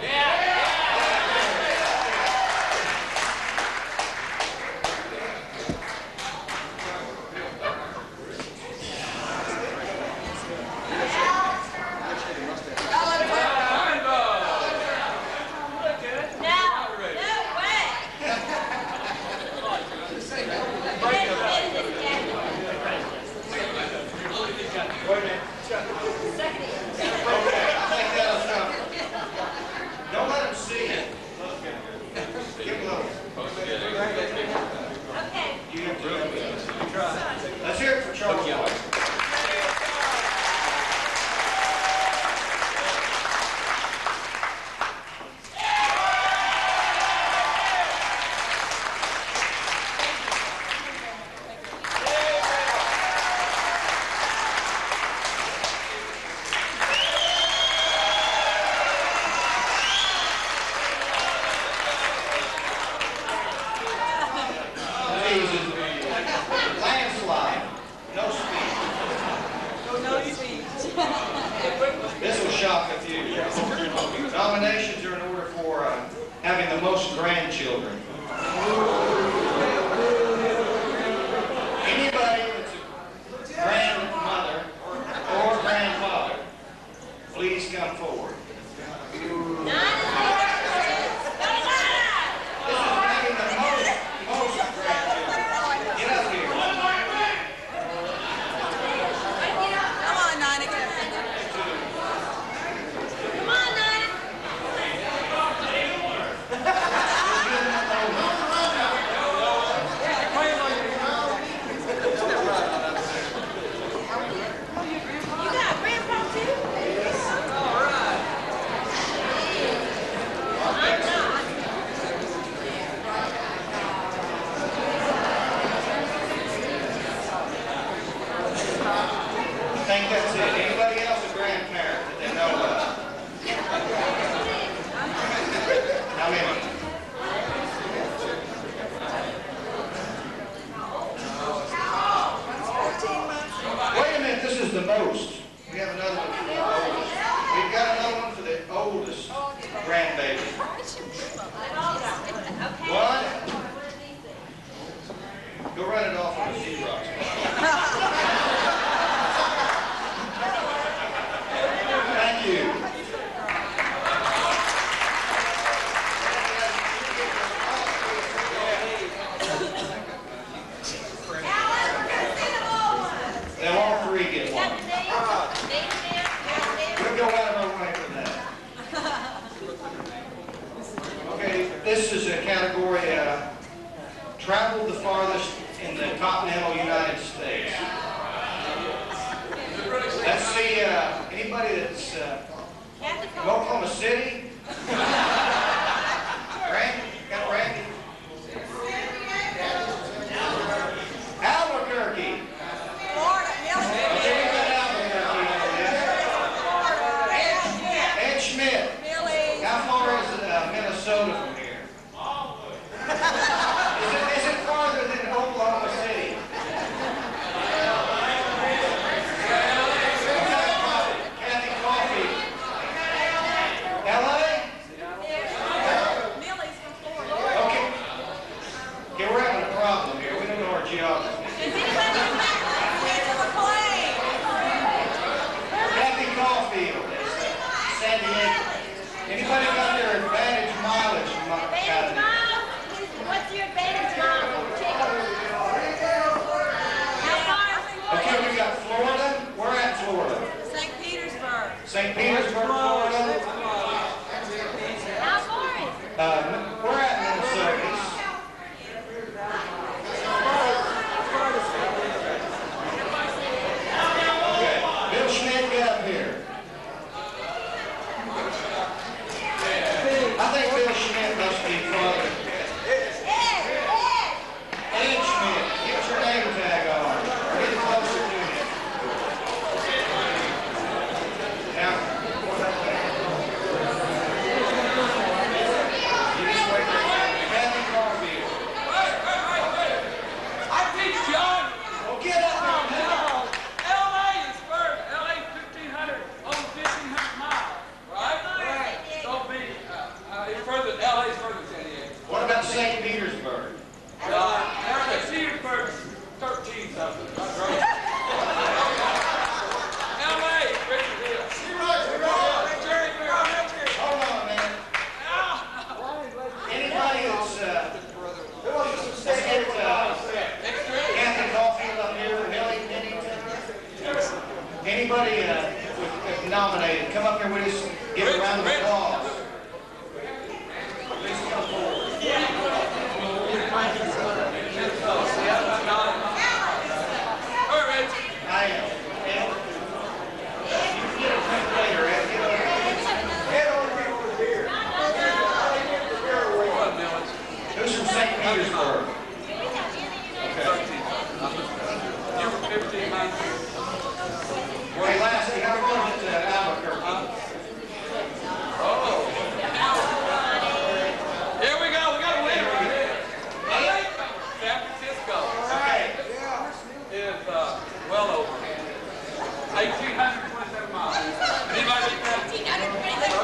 Don't let him see it. Give him a little. You have to. Let's hear it for Charles White. Landslide. No speech. This will shock a few. Nominations are in order for having the most grandchildren. Anybody that's a grandmother or grandfather, please come forward. this is a category traveled the farthest in the continental United States. Let's see, anybody that's Oklahoma City? Randy? Got Randy? Albuquerque. Florida. Okay, we got Albuquerque. Ed Schmidt. How far is Minnesota from here? Is it farther than Oklahoma City? Kathy Coffee. LA? Okay. Okay, we're having a problem here. We don't know our geography. Kathy Caulfield, San Diego. Anybody got their advantage mileage from Academy? What's your advantage mileage? Okay, we got Florida. We're at Florida. St. Petersburg. St. Petersburg, Florida. How far is it? We're at Minnesota. Okay, Bill Schmidt, get up here. I think Bill Schmidt must be farther. Ed Schmidt, get your name tag on. Get closer to him. Now, you just wait there. Kathy Caulfield. I teach John. Well, get up there now. LA is further. LA is 1,500, over 1,500 miles, right? Right. So it's further. LA is further than San Diego. What about St. Petersburg? Petersburg, 13 something. That's right. LA is Richard Hill. Hold on, man. Anybody that's let's get Kathy Caulfield up here, Millie Pennington. Anybody nominated, come up here with us, give a round of applause. Please come forward. I am. You can get a drink later, Ed. Get over here. Who's from St. Petersburg? Okay. You were 15 months. Hey, Lassie, how far is it to Albuquerque? Oh. Here we go. We got a winner right here. San Francisco. Okay. Is well over 1,827 miles. Anybody beat that? 1,827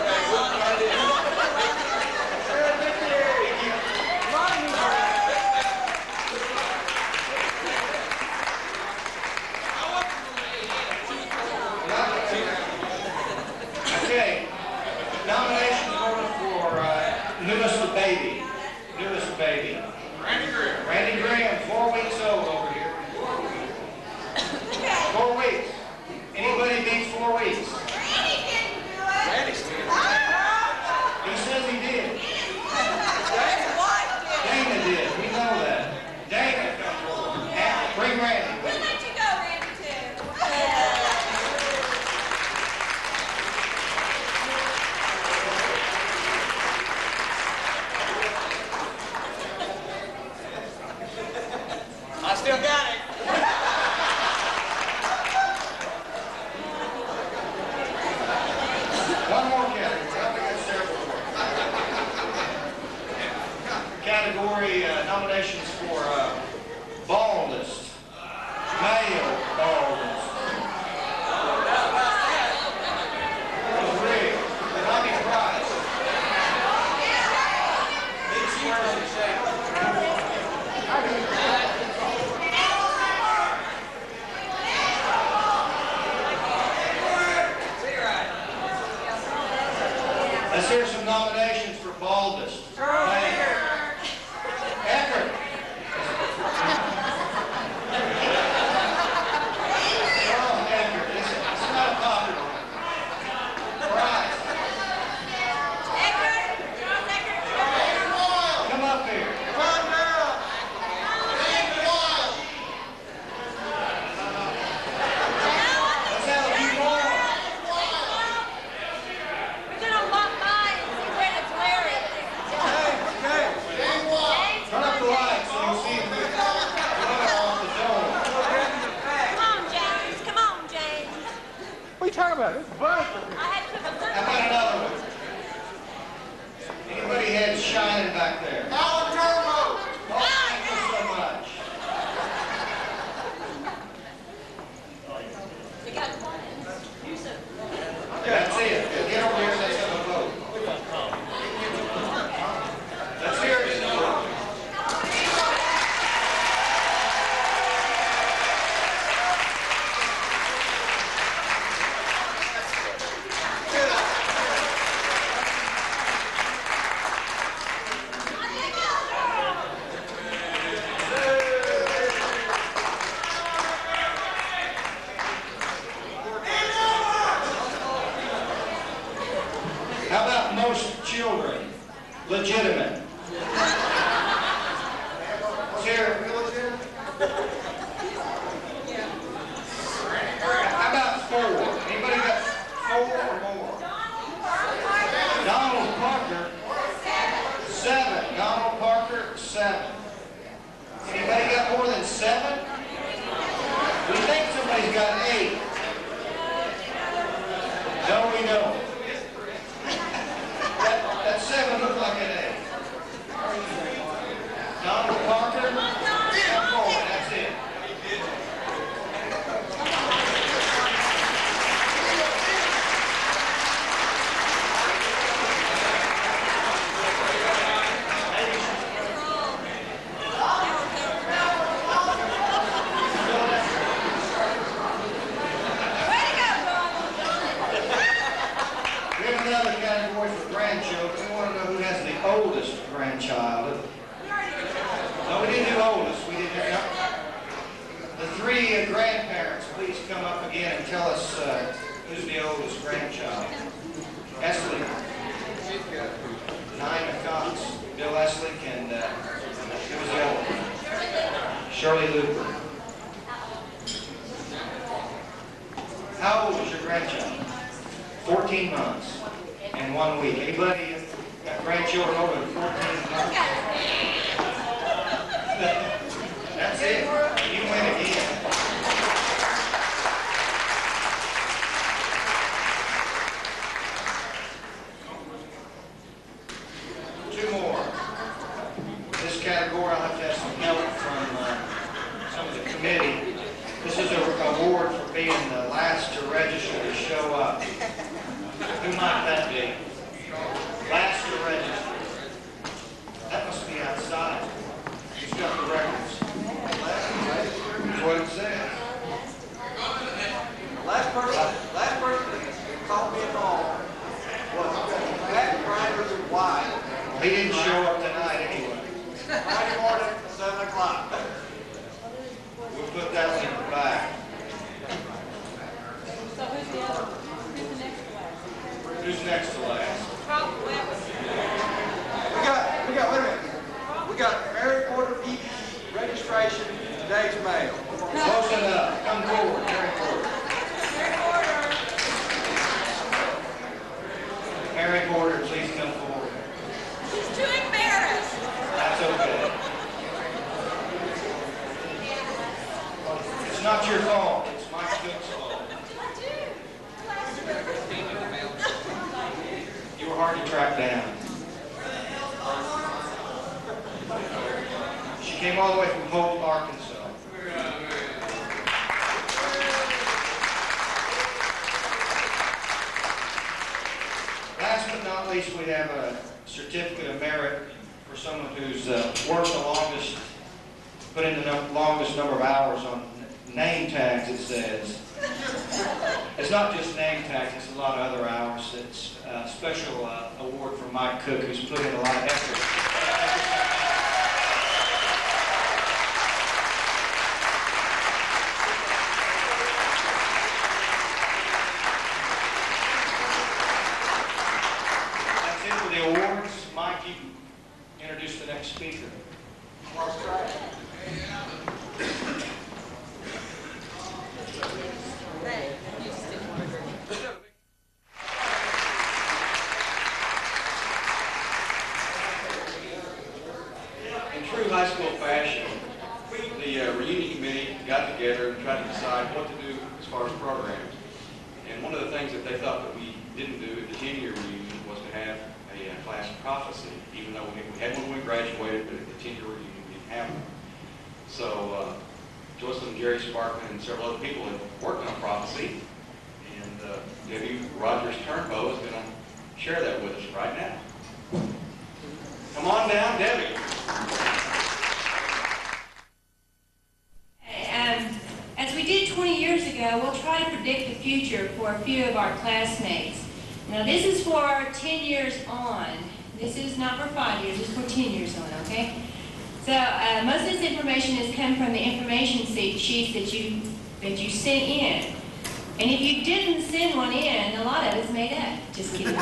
Okay. Nominations ordered for newest baby. Newest baby. Randy Greer. Randy Graham, 4 weeks old over here. 4 weeks. Anybody beat 4 weeks? Randy's still. He says he did. Dana did. We know that. Dana, come forward. Bring Randy. We'll let you go, Randy, too. I still got it. One more category. I think that's several more. Category nominations for baldest. Male baldest. Three. Bobby Price. Big squares in shape. Let's hear some nominations for baldest. Eckert. Eckert. Oh, Eckert. It's not a popular one. Price. there. Alan Turbo. Oh, thank you so much. That's it. Get over here and let's have a vote. Let's hear it. How about most children? Legitimate. Let's hear it. How about 4? Anybody got 4 or more? Donald Parker. 7. Donald Parker, 7. Anybody got more than 7? We think somebody's got 8. No, we don't. That 7 looked like an 8. Donald Parker, step forward. That's it. We have another category for grandchildren. We want to know who has the oldest grandchild. No, we didn't do oldest. We didn't do the 3 grandparents. Please come up again and tell us who's the oldest grandchild. Eslick. 9 Cox. Bill Eslick and who was the other one? Shirley Looper. How old is your grandchild? 14 months and 1 week. Anybody got grandchildren older than 14 months? That's it. You win again. Two more. This category, I'll have to have some help from some of the committee. This is an award for being the last to register to show up. Who might that be? Last to register. That must be outside. Who's got the records? That's what it says. Last person that called me at home was Matt Grinders and White. He didn't show up tonight anyway. Friday morning at 7 o'clock. We'll put that one in the back. So who's the other? Who's the next class? Who's next to last? We got, wait a minute. We got Mary Porter EP registration in today's mail. Close enough. Come forward. Mary Porter. Mary Porter, please come forward. She's too embarrassed. That's okay. It's not your fault. It's Mike Cook's fault. You were hard to track down. She came all the way from Hope, Arkansas. Last but not least, we have a certificate of merit for someone who's worked the longest, put in the longest number of hours on name tags, it says. It's not just name tags, it's a lot of other hours. It's a special award for Mike Cook, who's put in a lot of effort. That's it for the awards. Mike, you can introduce the next speaker. In true high school fashion, the reunion committee got together and tried to decide what to do as far as programs. And one of the things that they thought that we didn't do at the 10-year reunion was to have a class prophecy, even though we had one when we graduated, but at the 10-year reunion we didn't have one. So Joyce and Jerry Sparkman and several other people have worked on prophecy, and Debbie Rogers Turnbow is going to share that with us right now. Come on down, Debbie. As we did 20 years ago, we'll try to predict the future for a few of our classmates. Now this is for 10 years on. This is not for 5 years, it's for 10 years on, okay? So most of this information has come from the information sheets that you sent in. And if you didn't send one in, a lot of it's made up. Just kidding.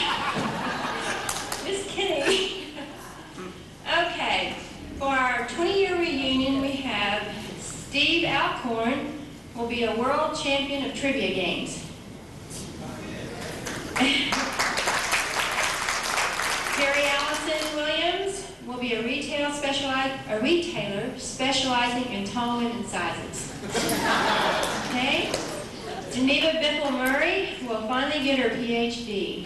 Just kidding. Okay, for our 20-year reunion, we have Steve Alcorn will be a world champion of trivia games. Terry Allison Williams will be a retailer specializing in tall women's sizes. Okay? Geneva Biffle Murray will finally get her PhD.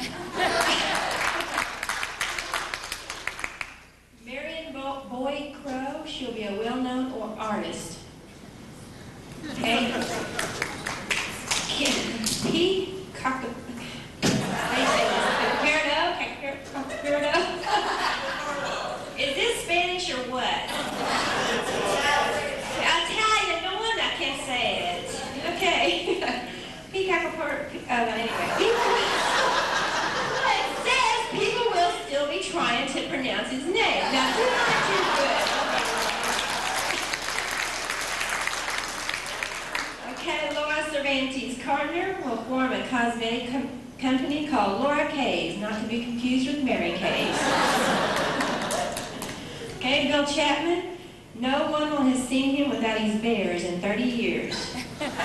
Marion Boyd Crow, she'll be a well-known artist. Okay? P. Is this Spanish or what? Italian, no wonder I can't say it. Okay. Anyway. It says people will still be trying to pronounce his name. Now, do not too good. Okay, Laura Cervantes Gardner will form a cosmetic company called Laura Kay's, not to be confused with Mary Kay's. Okay, Bill Chapman, no one will have seen him without his bears in 30 years.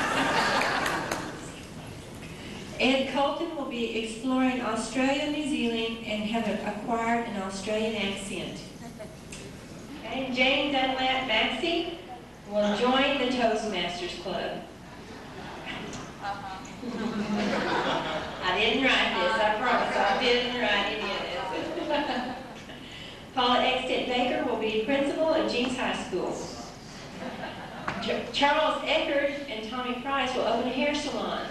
Ed Colton will be exploring Australia and New Zealand and have acquired an Australian accent. Okay, Jane Dunlap Maxey will join the Toastmasters Club. I didn't write this, I promise. I didn't write any of this. Paula Extent Baker will be principal at Jeans High School. Charles Eckert and Tommy Price will open a hair salon.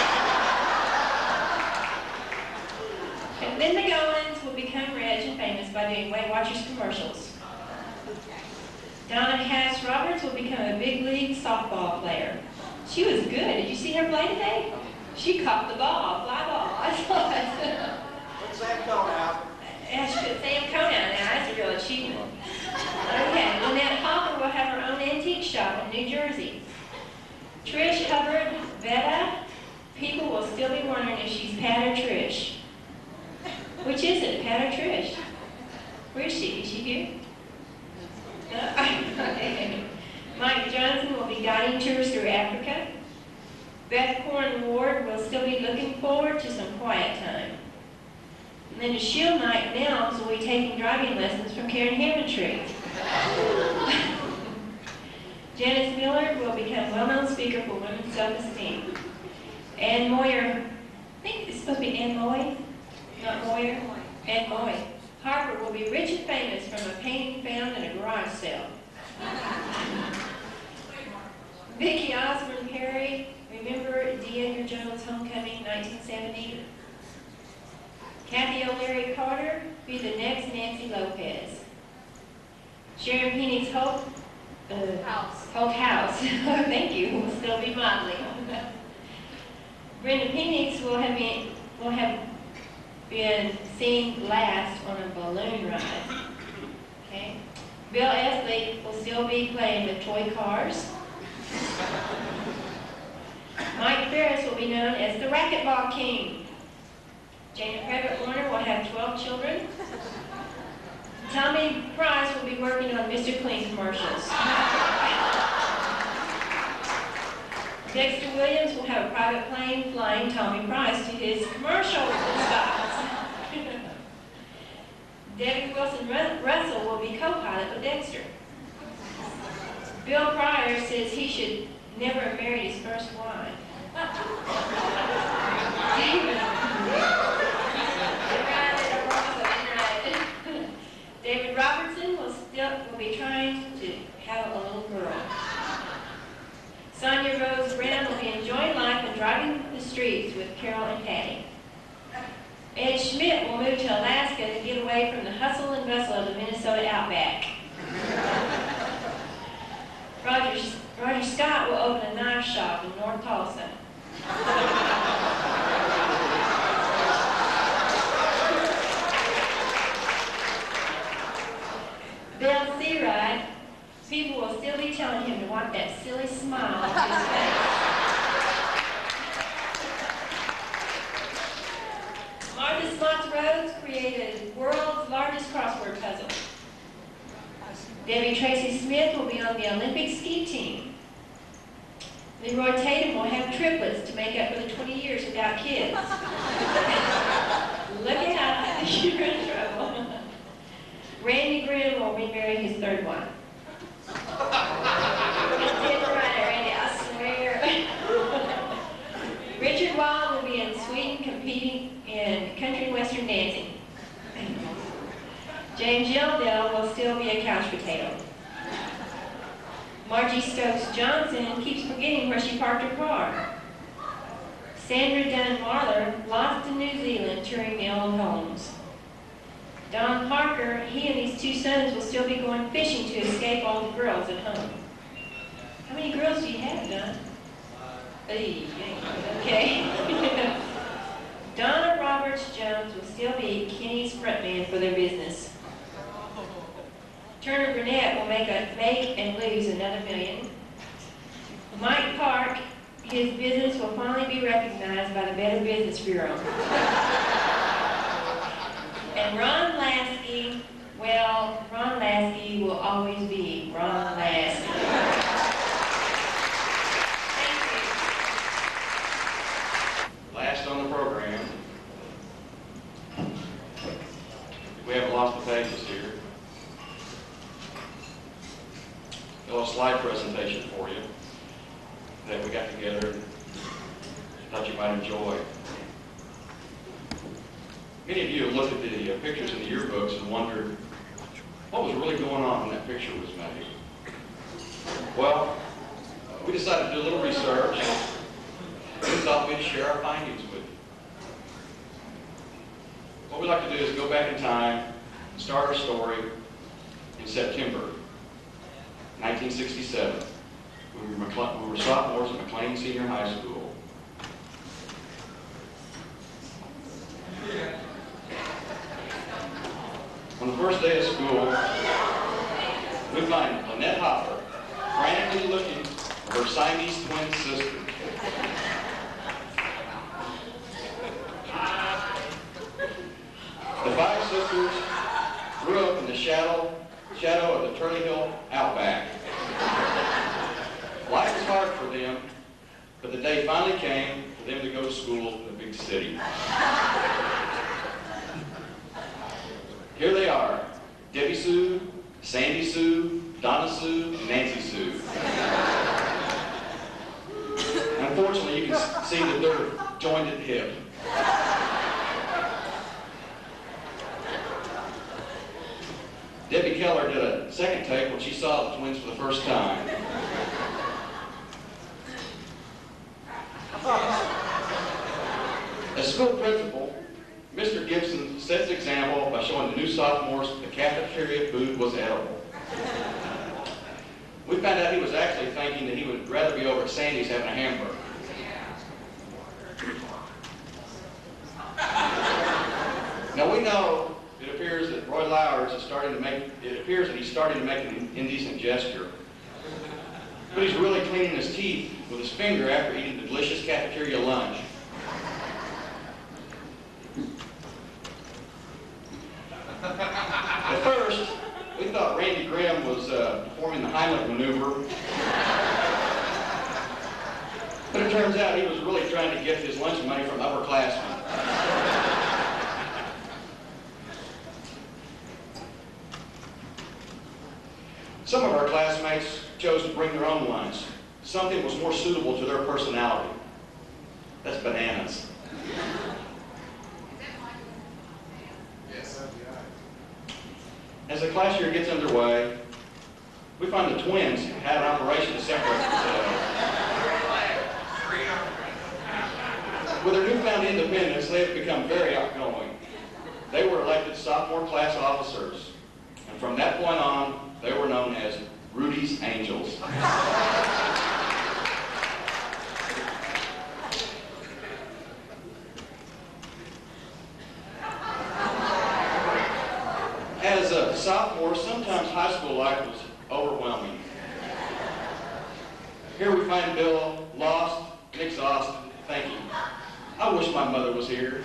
And Linda Goins will become rich and famous by doing Weight Watchers commercials. Donna Hass Roberts will become a big league softball player. She was good. Did you see her play today? She caught the ball, fly ball. I saw it. Put Sam Cone out. Sam Cone out now. That's a real achievement. Okay, Lynette Hopper will have her own antique shop in New Jersey. Trish Hubbard Vetta, people will still be wondering if she's Pat or Trish. Which is it, Pat or Trish? Where is she? Is she here? No? Okay. Mike Johnson will be guiding tours through Africa. Beth Corn Ward will still be looking forward to some quiet time. And then Shield Knight Nelms will be taking driving lessons from Karen Hammontree. Janice Millard will become a well-known speaker for women's self-esteem. Ann Moyer, I think it's supposed to be Ann Moy, not Moyer. Ann Moy. Harper will be rich and famous from a painting found in a garage sale. Vicki Osborne Perry, remember D. Edgar Jones' Homecoming, 1970? Kathy O'Leary Carter, be the next Nancy Lopez. Sharon Penny's Hope House, thank you, will still be modeling. Brenda Penix will have been seen last on a balloon ride. Okay. Bill Esley will still be playing with toy cars. Mike Ferris will be known as the Racquetball King. Janet Previtt Warner will have 12 children. Tommy Price will be working on Mr. Clean commercials. Dexter Williams will have a private plane flying Tommy Price to his commercial spots. Debbie Wilson Russell will be co-pilot with Dexter. Bill Pryor says he should never have married his first wife. Minnesota Outback. Roger Scott will open a knife shop in North Tulsa. Bill Seawright, people will still be telling him to wipe that silly smile off his face. Martha Smots Rhodes created the world's largest crossword puzzle. Debbie Tracy Smith will be on the Olympic ski team. Leroy Tatum will have triplets to make up for the 20 years without kids. Look out, you're in trouble. Randy Grimm will remarry his third wife. It's right, Randy, I swear. Richard Wild will be in Sweden competing in country and western dancing. James Yeldell will still be a couch potato. Margie Stokes Johnson keeps forgetting where she parked her car. Sandra Dunn Marler lost in New Zealand touring the old homes. Don Parker, he and his two sons will still be going fishing to escape all the girls at home. How many girls do you have, Don? Okay. Donna Roberts Jones will still be Kenny's frontman for their business. Turner Burnett will make and lose another $1 million. Mike Park, his business will finally be recognized by the Better Business Bureau. And Ron Lasky, well, Ron Lasky will always be Ron Lasky. Last on the program, we haven't lost the pages here. A little slide presentation for you that we got together and thought you might enjoy. Many of you have looked at the pictures in the yearbooks and wondered what was really going on when that picture was made. Well, we decided to do a little research and we thought we'd share our findings with you. What we'd like to do is go back in time and start our story in September 1967. We were sophomores at McLain Senior High School. On the first day of school, we find Lynette Hopper frantically looking for her Siamese twin sister. The five sisters grew up in the shadow of the Turley Hill Outback. Life was hard for them, but the day finally came for them to go to school in the big city. Here they are, Debbie Sue, Sandy Sue, Donna Sue, and Nancy Sue. Unfortunately, you can see that they're joined at the hip. Debbie Keller did a second take when she saw the twins for the first time. As school principal, Mr. Gibson sets the example by showing the new sophomores the cafeteria food was edible. We found out he was actually thinking that he would rather be over at Sandy's having a hamburger. Now we know it appears that Roy Lowers is starting to make an indecent gesture. But he's really cleaning his teeth with his finger after eating the delicious cafeteria lunch. At first, we thought Randy Grimm was performing the Heimlich maneuver. But it turns out he was really trying to get his lunch money from upperclassmen. Some of our classmates chose to bring their own lunch. Something was more suitable to their personality. That's bananas. As the class year gets underway, we find the twins had an operation to separate themselves. With their newfound independence, they have become very outgoing. They were elected sophomore class officers, And from that point on, they were known as Rudy's Angels. As a sophomore, sometimes high school life was overwhelming. Here we find Bill lost and exhausted, thinking, I wish my mother was here.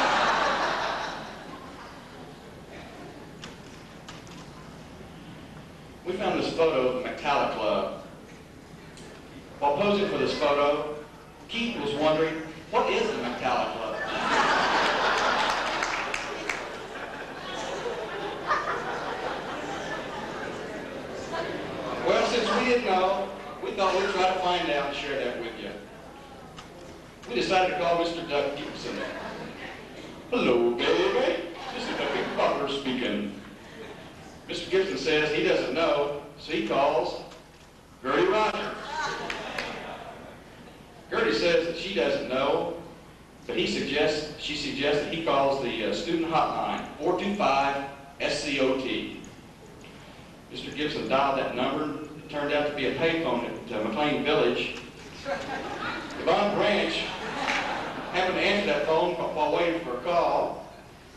We found this photo of the McCalla Club. While posing for this photo, Keith was wondering, what is the McCalla Club? Well, since we didn't know, we thought we'd try to find out and share that with you. We decided to call Mr. Doug Gibson. Hello, baby. This is the big butler speaking. Mr. Gibson says he doesn't know, so he calls Gertie Rogers. Gertie says that she doesn't know, but she suggests that he calls the student hotline, 425-SCOT. Mr. Gibson dialed that number. It turned out to be a payphone at McLain Village. Yvonne Branch happened to answer that phone while waiting for a call.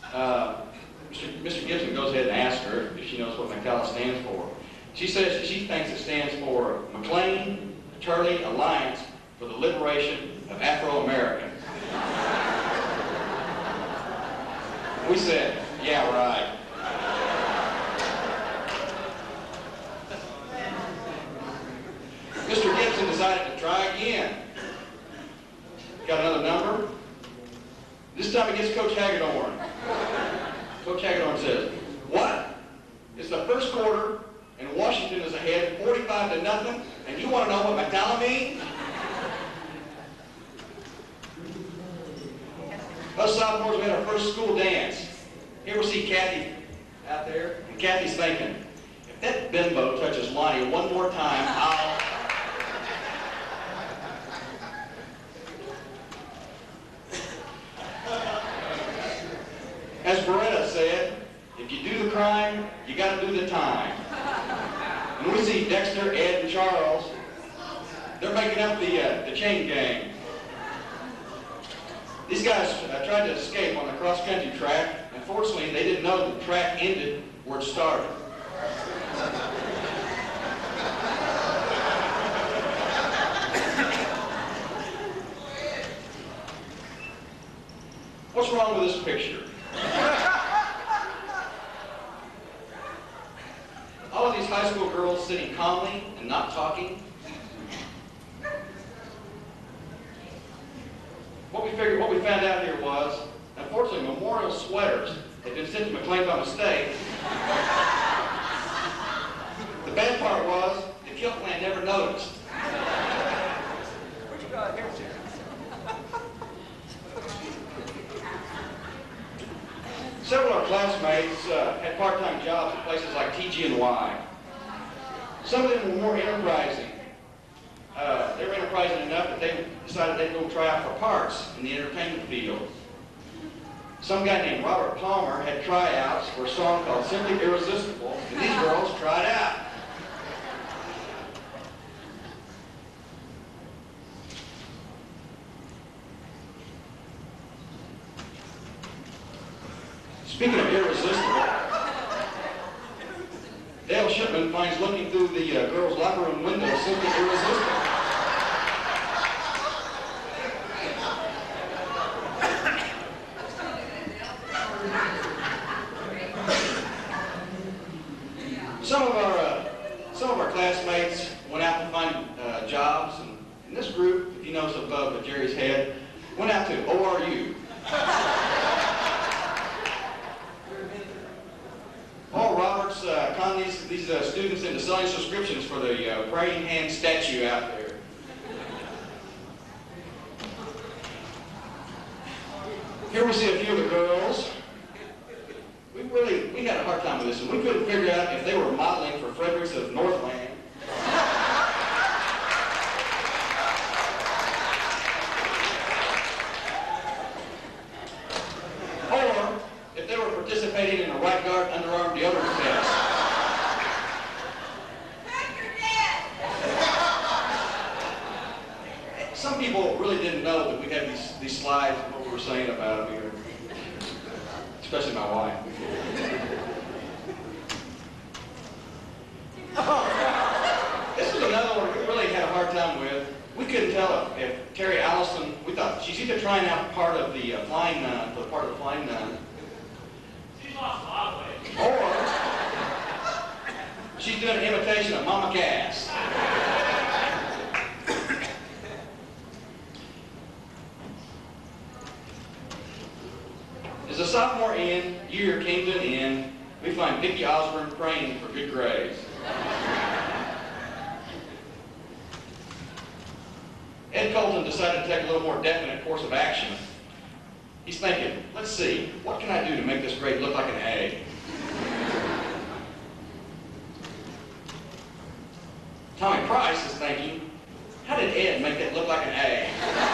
Mr. Gibson goes ahead and asks her if she knows what McCalla stands for. She says she thinks it stands for McLain Attorney Alliance for the Liberation of Afro-Americans. We said, yeah, right. Mr. Gibson decided to try again. Got another number. This time it gets Coach Hagedorn. Coach Hagedorn says, what? It's the first quarter and Washington is ahead 45-0, and you want to know what McCalla means? Us sophomores, we had our first school dance. Here we see Kathy out there, and Kathy's thinking, if that bimbo touches Lonnie one more time, I'll... As Beretta said, if you do the crime, you got to do the time. And we see Dexter, Ed, and Charles. They're making up the chain gang. These guys tried to escape on the cross-country track. Unfortunately, they didn't know the track ended where it started. What's wrong with this picture? All of these high school girls sitting calmly and not talking. What we found out here was, unfortunately, memorial sweaters had been sent to McLain by mistake. The bad part was, the kill plan never noticed. What you got here, Jerry? Several of our classmates had part-time jobs at places like TG&Y. Some of them were more enterprising. They were enterprising enough that they decided they'd go try out for parts in the entertainment field. Some guy named Robert Palmer had tryouts for a song called Simply Irresistible, and these girls tried out. Speaking of irresistible, Dale Shipman finds looking through the girls' locker room window simply irresistible. Some of our classmates went out to find jobs, and in this group, if you notice above Jerry's head, went out to ORU. Paul Roberts conned these students into selling subscriptions for the praying hand statue out there. Here we see a few of the girls. We had a hard time with this, and we couldn't figure out if they were modeling for Fredericks of Northland. Or if they were participating in a right guard underarm deodorant test. these slides and what we were saying about them here, especially my wife. This was another one we really had a hard time with. We couldn't tell if Terry Allison, we thought she's either trying out part of the flying nun, for part of the flying nun, She's lost a lot of weight. or she's doing an imitation of Mama Cass. As the sophomore year came to an end, we find Vicki Osborne praying for good grades. Ed Colton decided to take a little more definite course of action. He's thinking, let's see, what can I do to make this grade look like an A? Tommy Price is thinking, how did Ed make that look like an A?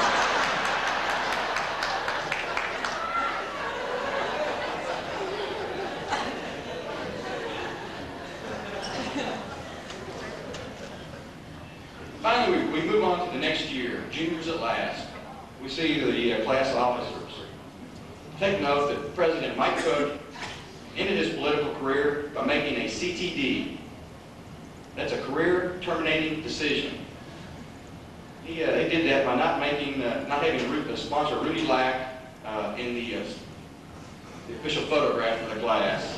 Finally, we move on to the next year, juniors at last. We see the class officers. Take note that President Mike Cook ended his political career by making a CTD. That's a career terminating decision. He did that by not having sponsor Rudy Lack in the official photograph of the class.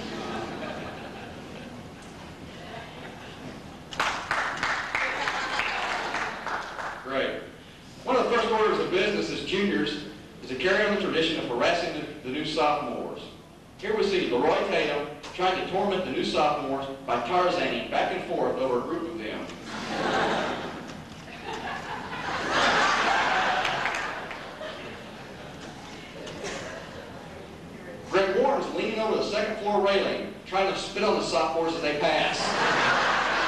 Great. One of the first orders of business as juniors is to carry on the tradition of harassing the new sophomores. Here we see Leroy Tatum trying to torment the new sophomores by Tarzaning back and forth over a group of them. Greg Warren's leaning over the second floor railing, trying to spit on the sophomores as they pass.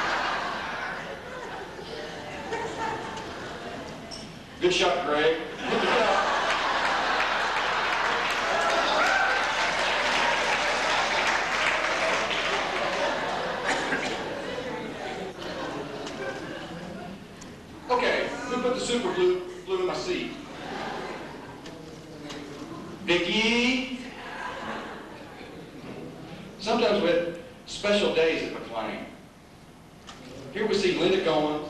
Good shot, Greg. Look it up. Okay, who put the super glue in my seat? Vicki? Sometimes we have special days at McLain. Here we see Linda Goins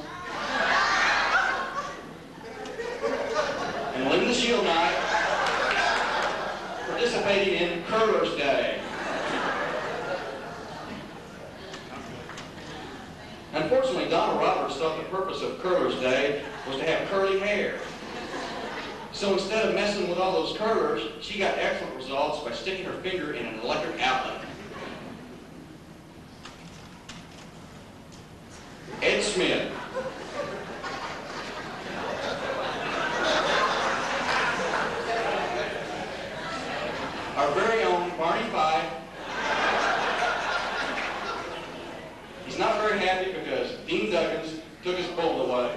and Linda Shield Knight participating in Curler's Day. Unfortunately, Donna Roberts thought the purpose of Curler's Day was to have curly hair. So instead of messing with all those curlers, she got excellent results by sticking her finger in an electric outlet. Ed Smith. Our very own Barney Fife. He's not very happy because Dean Duggins took his bowl away.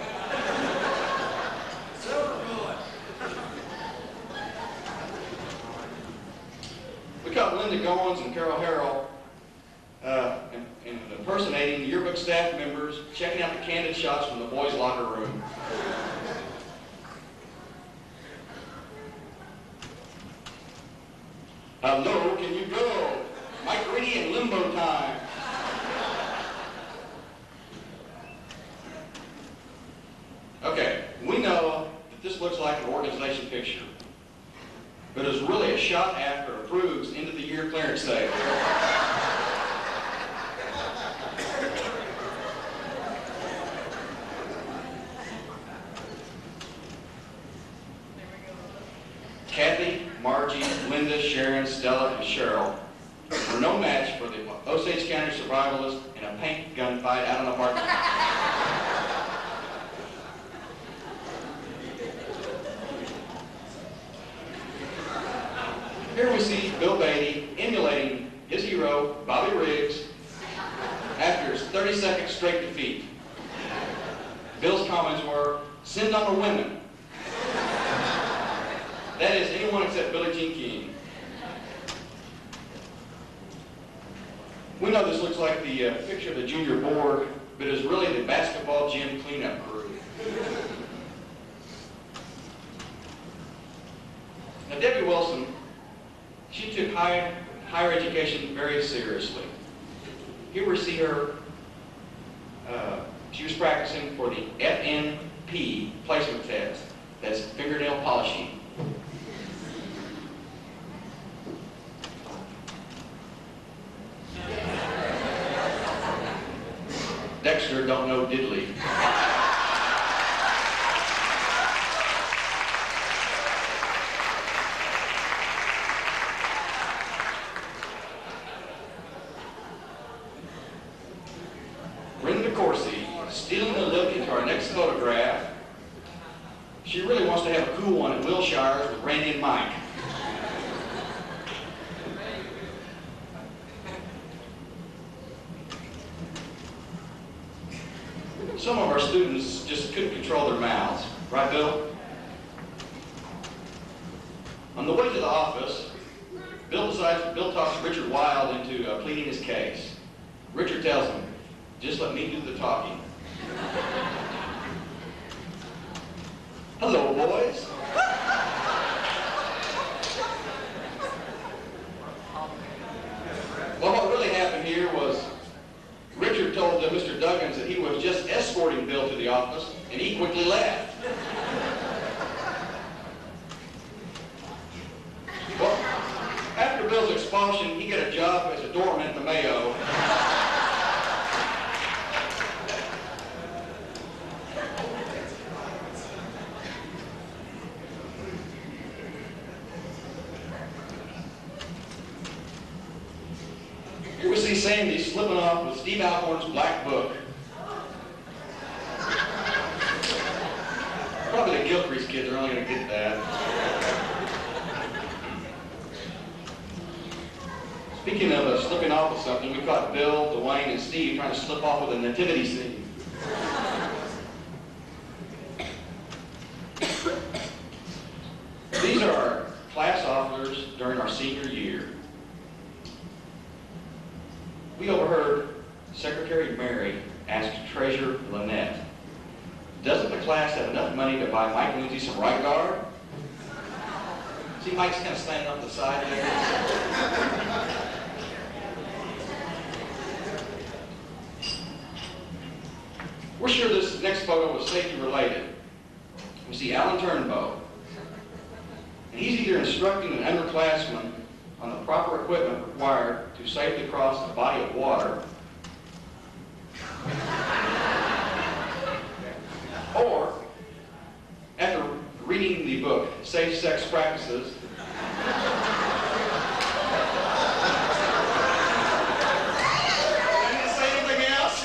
We caught Linda Goins and Carol Harrell impersonating yearbook staff members, checking out the candid shots from the boys' locker room. Hello, can you go? Mike Ritty and Limbo Time. Okay, we know that this looks like an organization picture, but it's really a shot after Approved's end of the year clearance sale. Kathy, Margie, Linda, Sharon, Stella, and Cheryl were no match for the Osage County survivalists in a paint gun fight out on the parking lot. Here we see Bill Beatty emulating his hero, Bobby Riggs, after his 32nd straight defeat. Bill's comments were, "Send on the women." That is anyone except Billie Jean King. We know this looks like the picture of the junior board, but it's really the basketball gym cleanup crew. higher education very seriously. Here we see her, she was practicing for the FNP placement test. That's fingernail polishing. Dexter don't know diddly. Stealing a look into our next photograph. She really wants to have a cool one at Wilshire's with Randy and Mike. Some of our students just couldn't control their mouths. Right, Bill? On the way to the office, Bill talks Richard Wild into pleading his case. Richard tells him, "Just let me do the talking." Hello, boys. Well, what really happened here was Richard told Mr. Duggins that he was just escorting Bill to the office, and he quickly left. Well, after Bill's expulsion, he got a job as a doorman at the Mayo. Here we see Sandy slipping off with Steve Alcorn's black book. Probably the Gilcrease kids are only going to get that. Speaking of slipping off with something, we caught Bill, Dwayne, and Steve trying to slip off with a nativity scene. These are our class officers during our senior year. We overheard Secretary Mary ask Treasurer Lynette, "Doesn't the class have enough money to buy Mike Lindsay some right guard?" See, Mike's kind of standing off the side there. We're sure this next photo was safety related. We see Alan Turnbow, and he's either instructing an underclassman on the proper equipment required to safely cross a body of water, or after reading the book Safe Sex Practices, I didn't say anything else,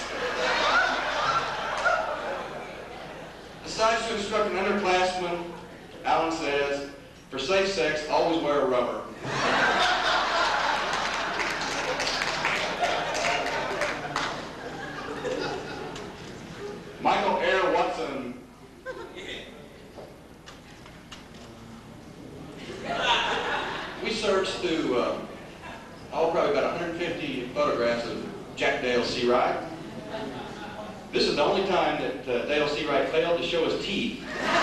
decides to instruct an underclassman. Alan says, "For safe sex, always wear a rubber." Michael Air Watson. We searched through, probably about 150 photographs of Jack Dale Seawright. This is the only time that Dale Seawright failed to show his teeth.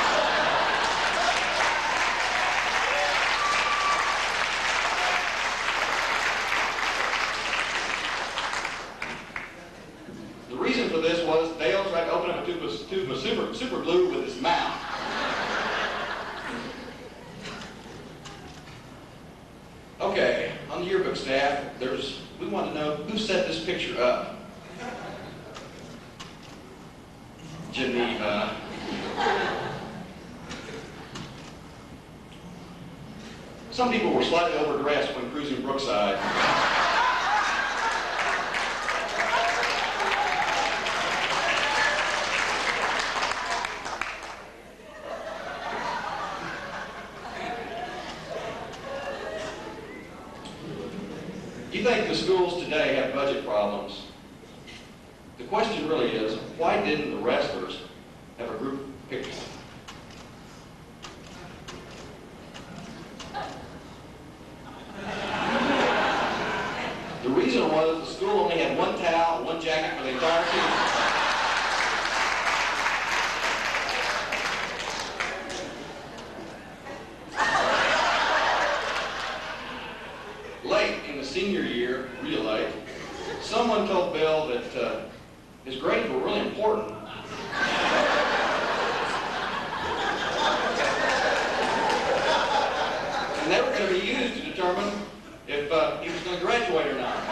The reason for this was Dale tried to open up a tube of super glue with his mouth. Okay, on the yearbook staff, we want to know who set this picture up. Geneva. Some people were slightly overdressed when cruising Brookside. You think the schools today have budget problems? The question really is, why didn't the wrestlers have a group picture? The reason was the school only had one towel and one jacket for the entire team. Late in the senior His grades were really important. And they were going to be used to determine if he was going to graduate or not.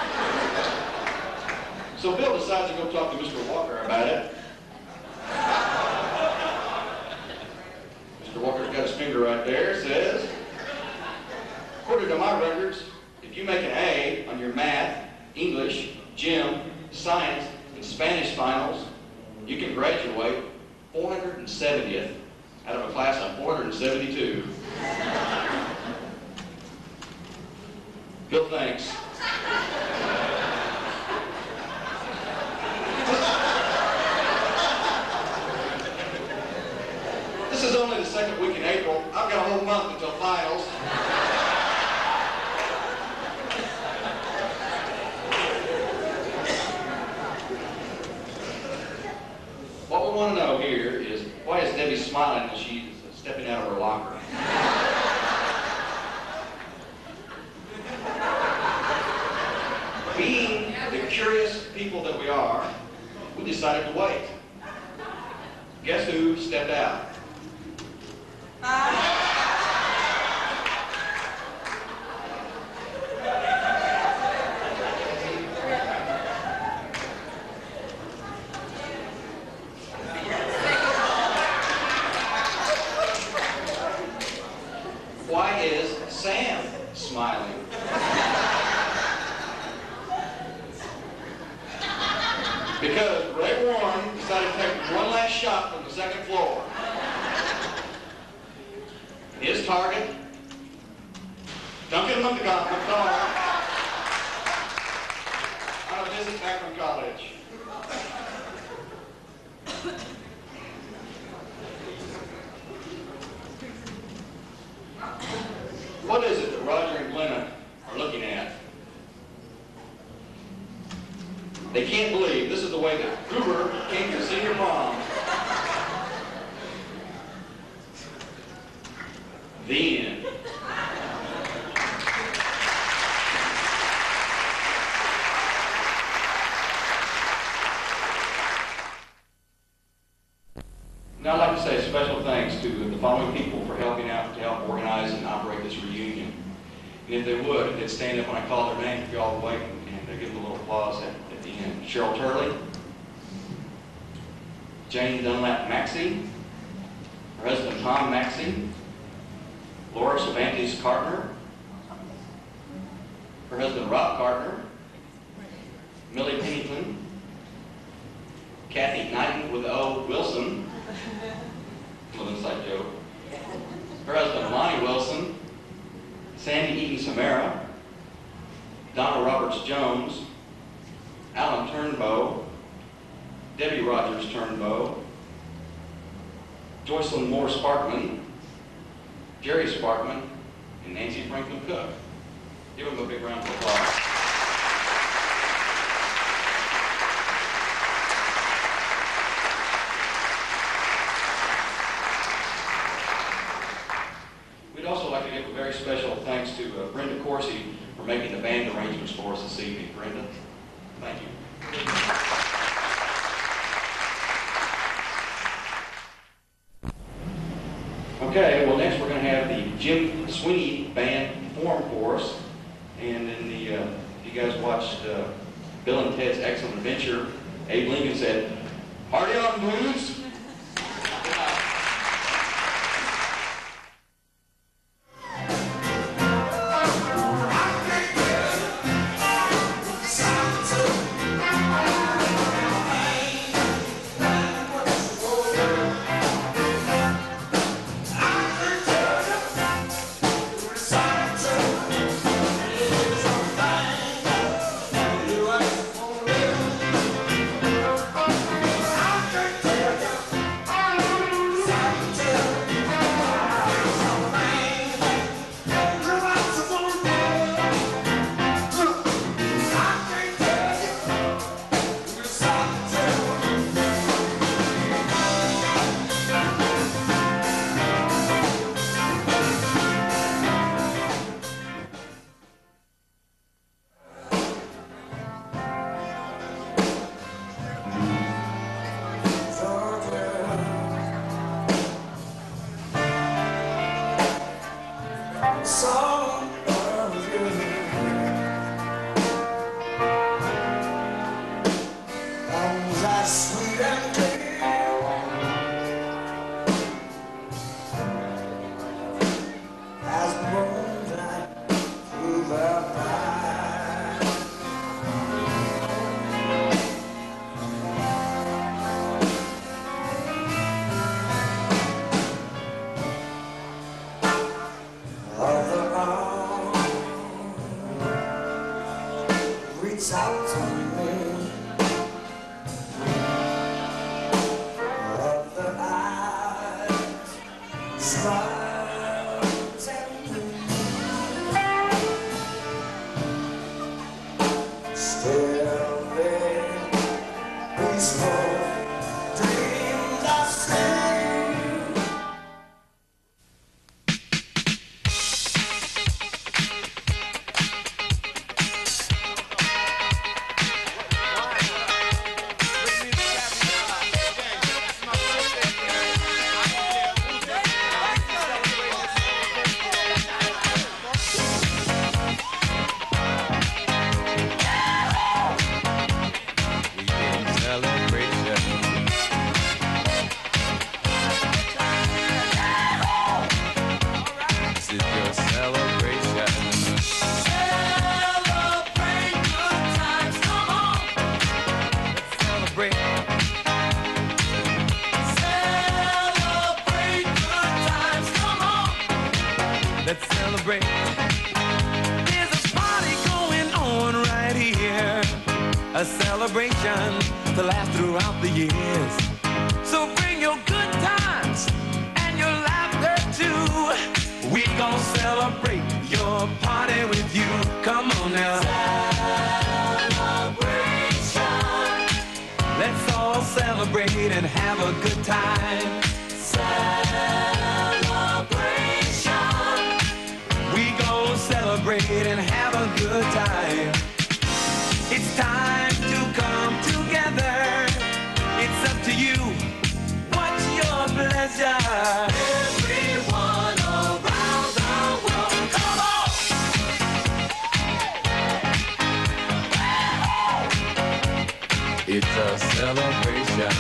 So Bill decides to go talk to Mr. Walker about it. Mr. Walker's got his finger right there, says, according to my records, if you make an A on your math, English, gym, science, and Spanish finals, you can graduate 470th out of a class of 472. Bill thinks. This is only the second week in April. I've got a whole month until finals. What we want to know here is, why is Debbie smiling as she's stepping out of her locker? Being the curious people that we are, we decided to wait. Guess who stepped out? Why is Sam smiling? Because Ray Warren decided to take one last shot from the second floor. His target, Duncan McLain, on a visit back from college. What is it that Roger and Glenna are looking at? They can't believe this is the way that Gruber came to senior prom. The end. Now I'd like to say a special thanks to the following people for helping out to help organize and operate this reunion. And if they would, if they'd stand up when I call their name, if you all would wait and give them a little applause at the end. Cheryl Turley, Jane Dunlap Maxey, her husband Tom Maxey, Laura Cervantes Cartner, her husband Rob Cartner, Millie Pennington, Kathy Knighton with O. Wilson, little inside joke, her husband Lonnie Wilson, Sandy Eaton Samara, Donna Roberts Jones, Alan Turnbow, Debbie Rogers Turnbow, Joycelyn Moore Sparkman, Jerry Sparkman, and Nancy Franklin Cook. Give them a big round of applause. We'd also like to give a very special thanks to Brenda Corsi for making the band arrangements for us this evening. Brenda, thank you. Okay, well next we're going to have the Jim Sweeney Band perform for us. And in the, if you guys watched Bill and Ted's Excellent Adventure, Abe Lincoln said, "Party on, blues." Yeah. Reach out to me. Other eyes smile tenderly. Still there, peaceful dreams I see. Let's celebrate. There's a party going on right here, a celebration to last throughout the years. So bring your good times and your laughter too. We gon' celebrate your party with you. Come on now. Celebration. Let's all celebrate and have a good time. Celebrate and have a good time. It's time to come together. It's up to you. What's your pleasure? Everyone around the world, come on! It's a celebration.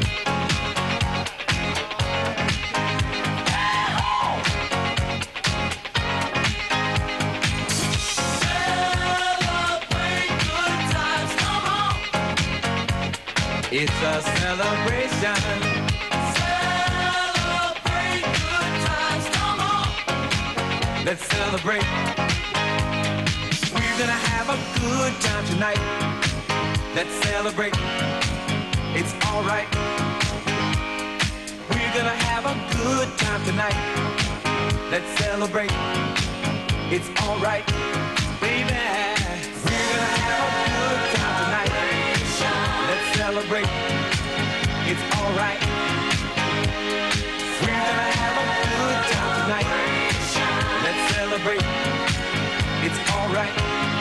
It's a celebration. Celebrate good times, come on. Let's celebrate. We're gonna have a good time tonight. Let's celebrate. It's alright. We're gonna have a good time tonight. Let's celebrate. It's alright, baby. We're gonna have a good time tonight. Let's celebrate. It's alright. We're gonna have a good time tonight. Let's celebrate. It's alright.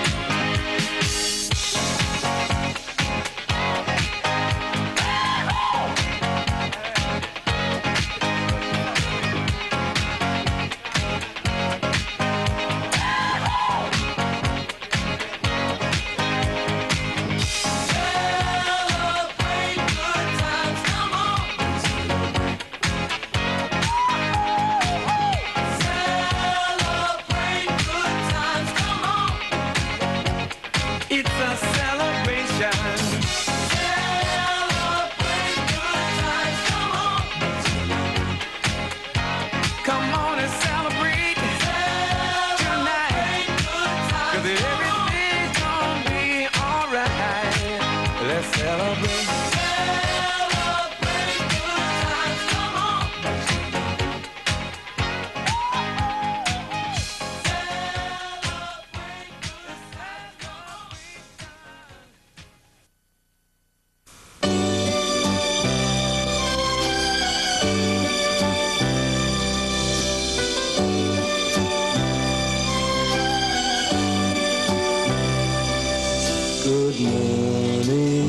Good morning,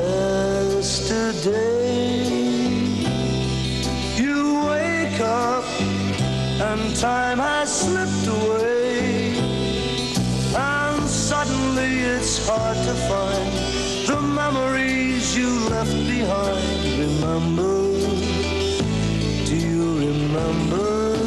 yesterday. You wake up and time has slipped away, and suddenly it's hard to find the memories things you left behind. Remember, do you remember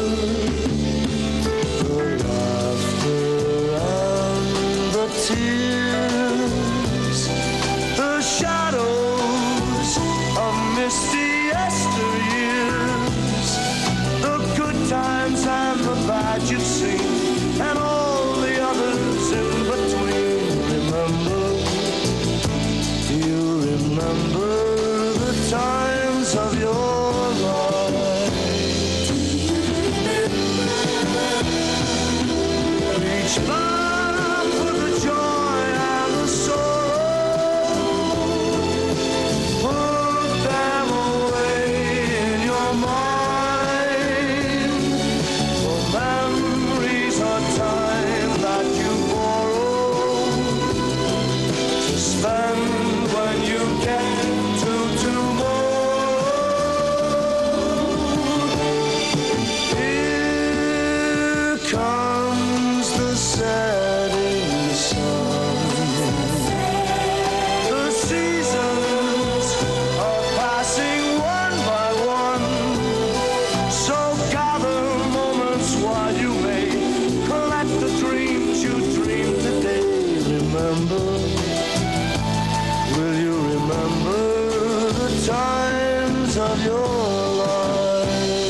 the laughter and the tears, the shadows of misty yesteryears, the good times and the bad you've seen, and all the others in between? Remember, do you remember the times of your life? Reach back for the joy and the sorrow, put them away in your mind, for memories are time that you borrow to spend when you get to tomorrow. Here comes the setting sun. The seasons are passing one by one, so gather moments while you may collect the dreams you dreamed today. Remember, will you remember the times of your life?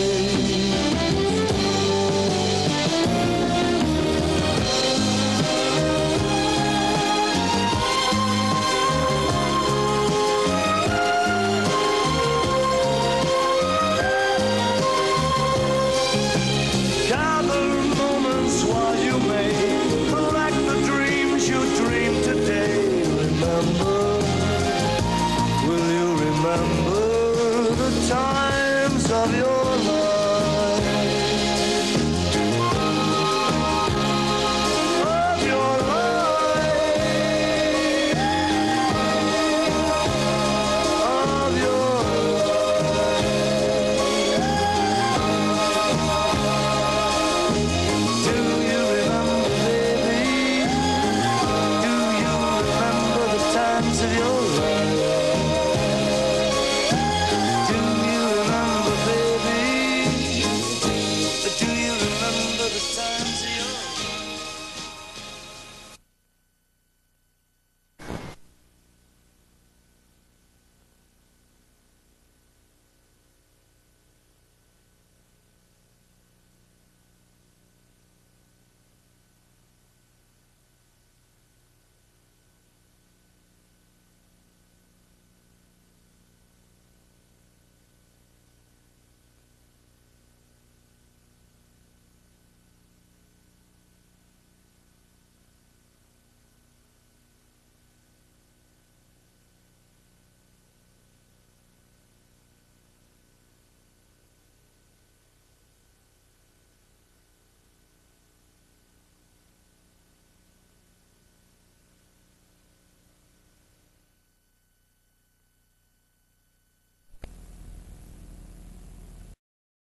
Gather moments while you may collect the dreams you dreamed today. Remember, will you remember the times of your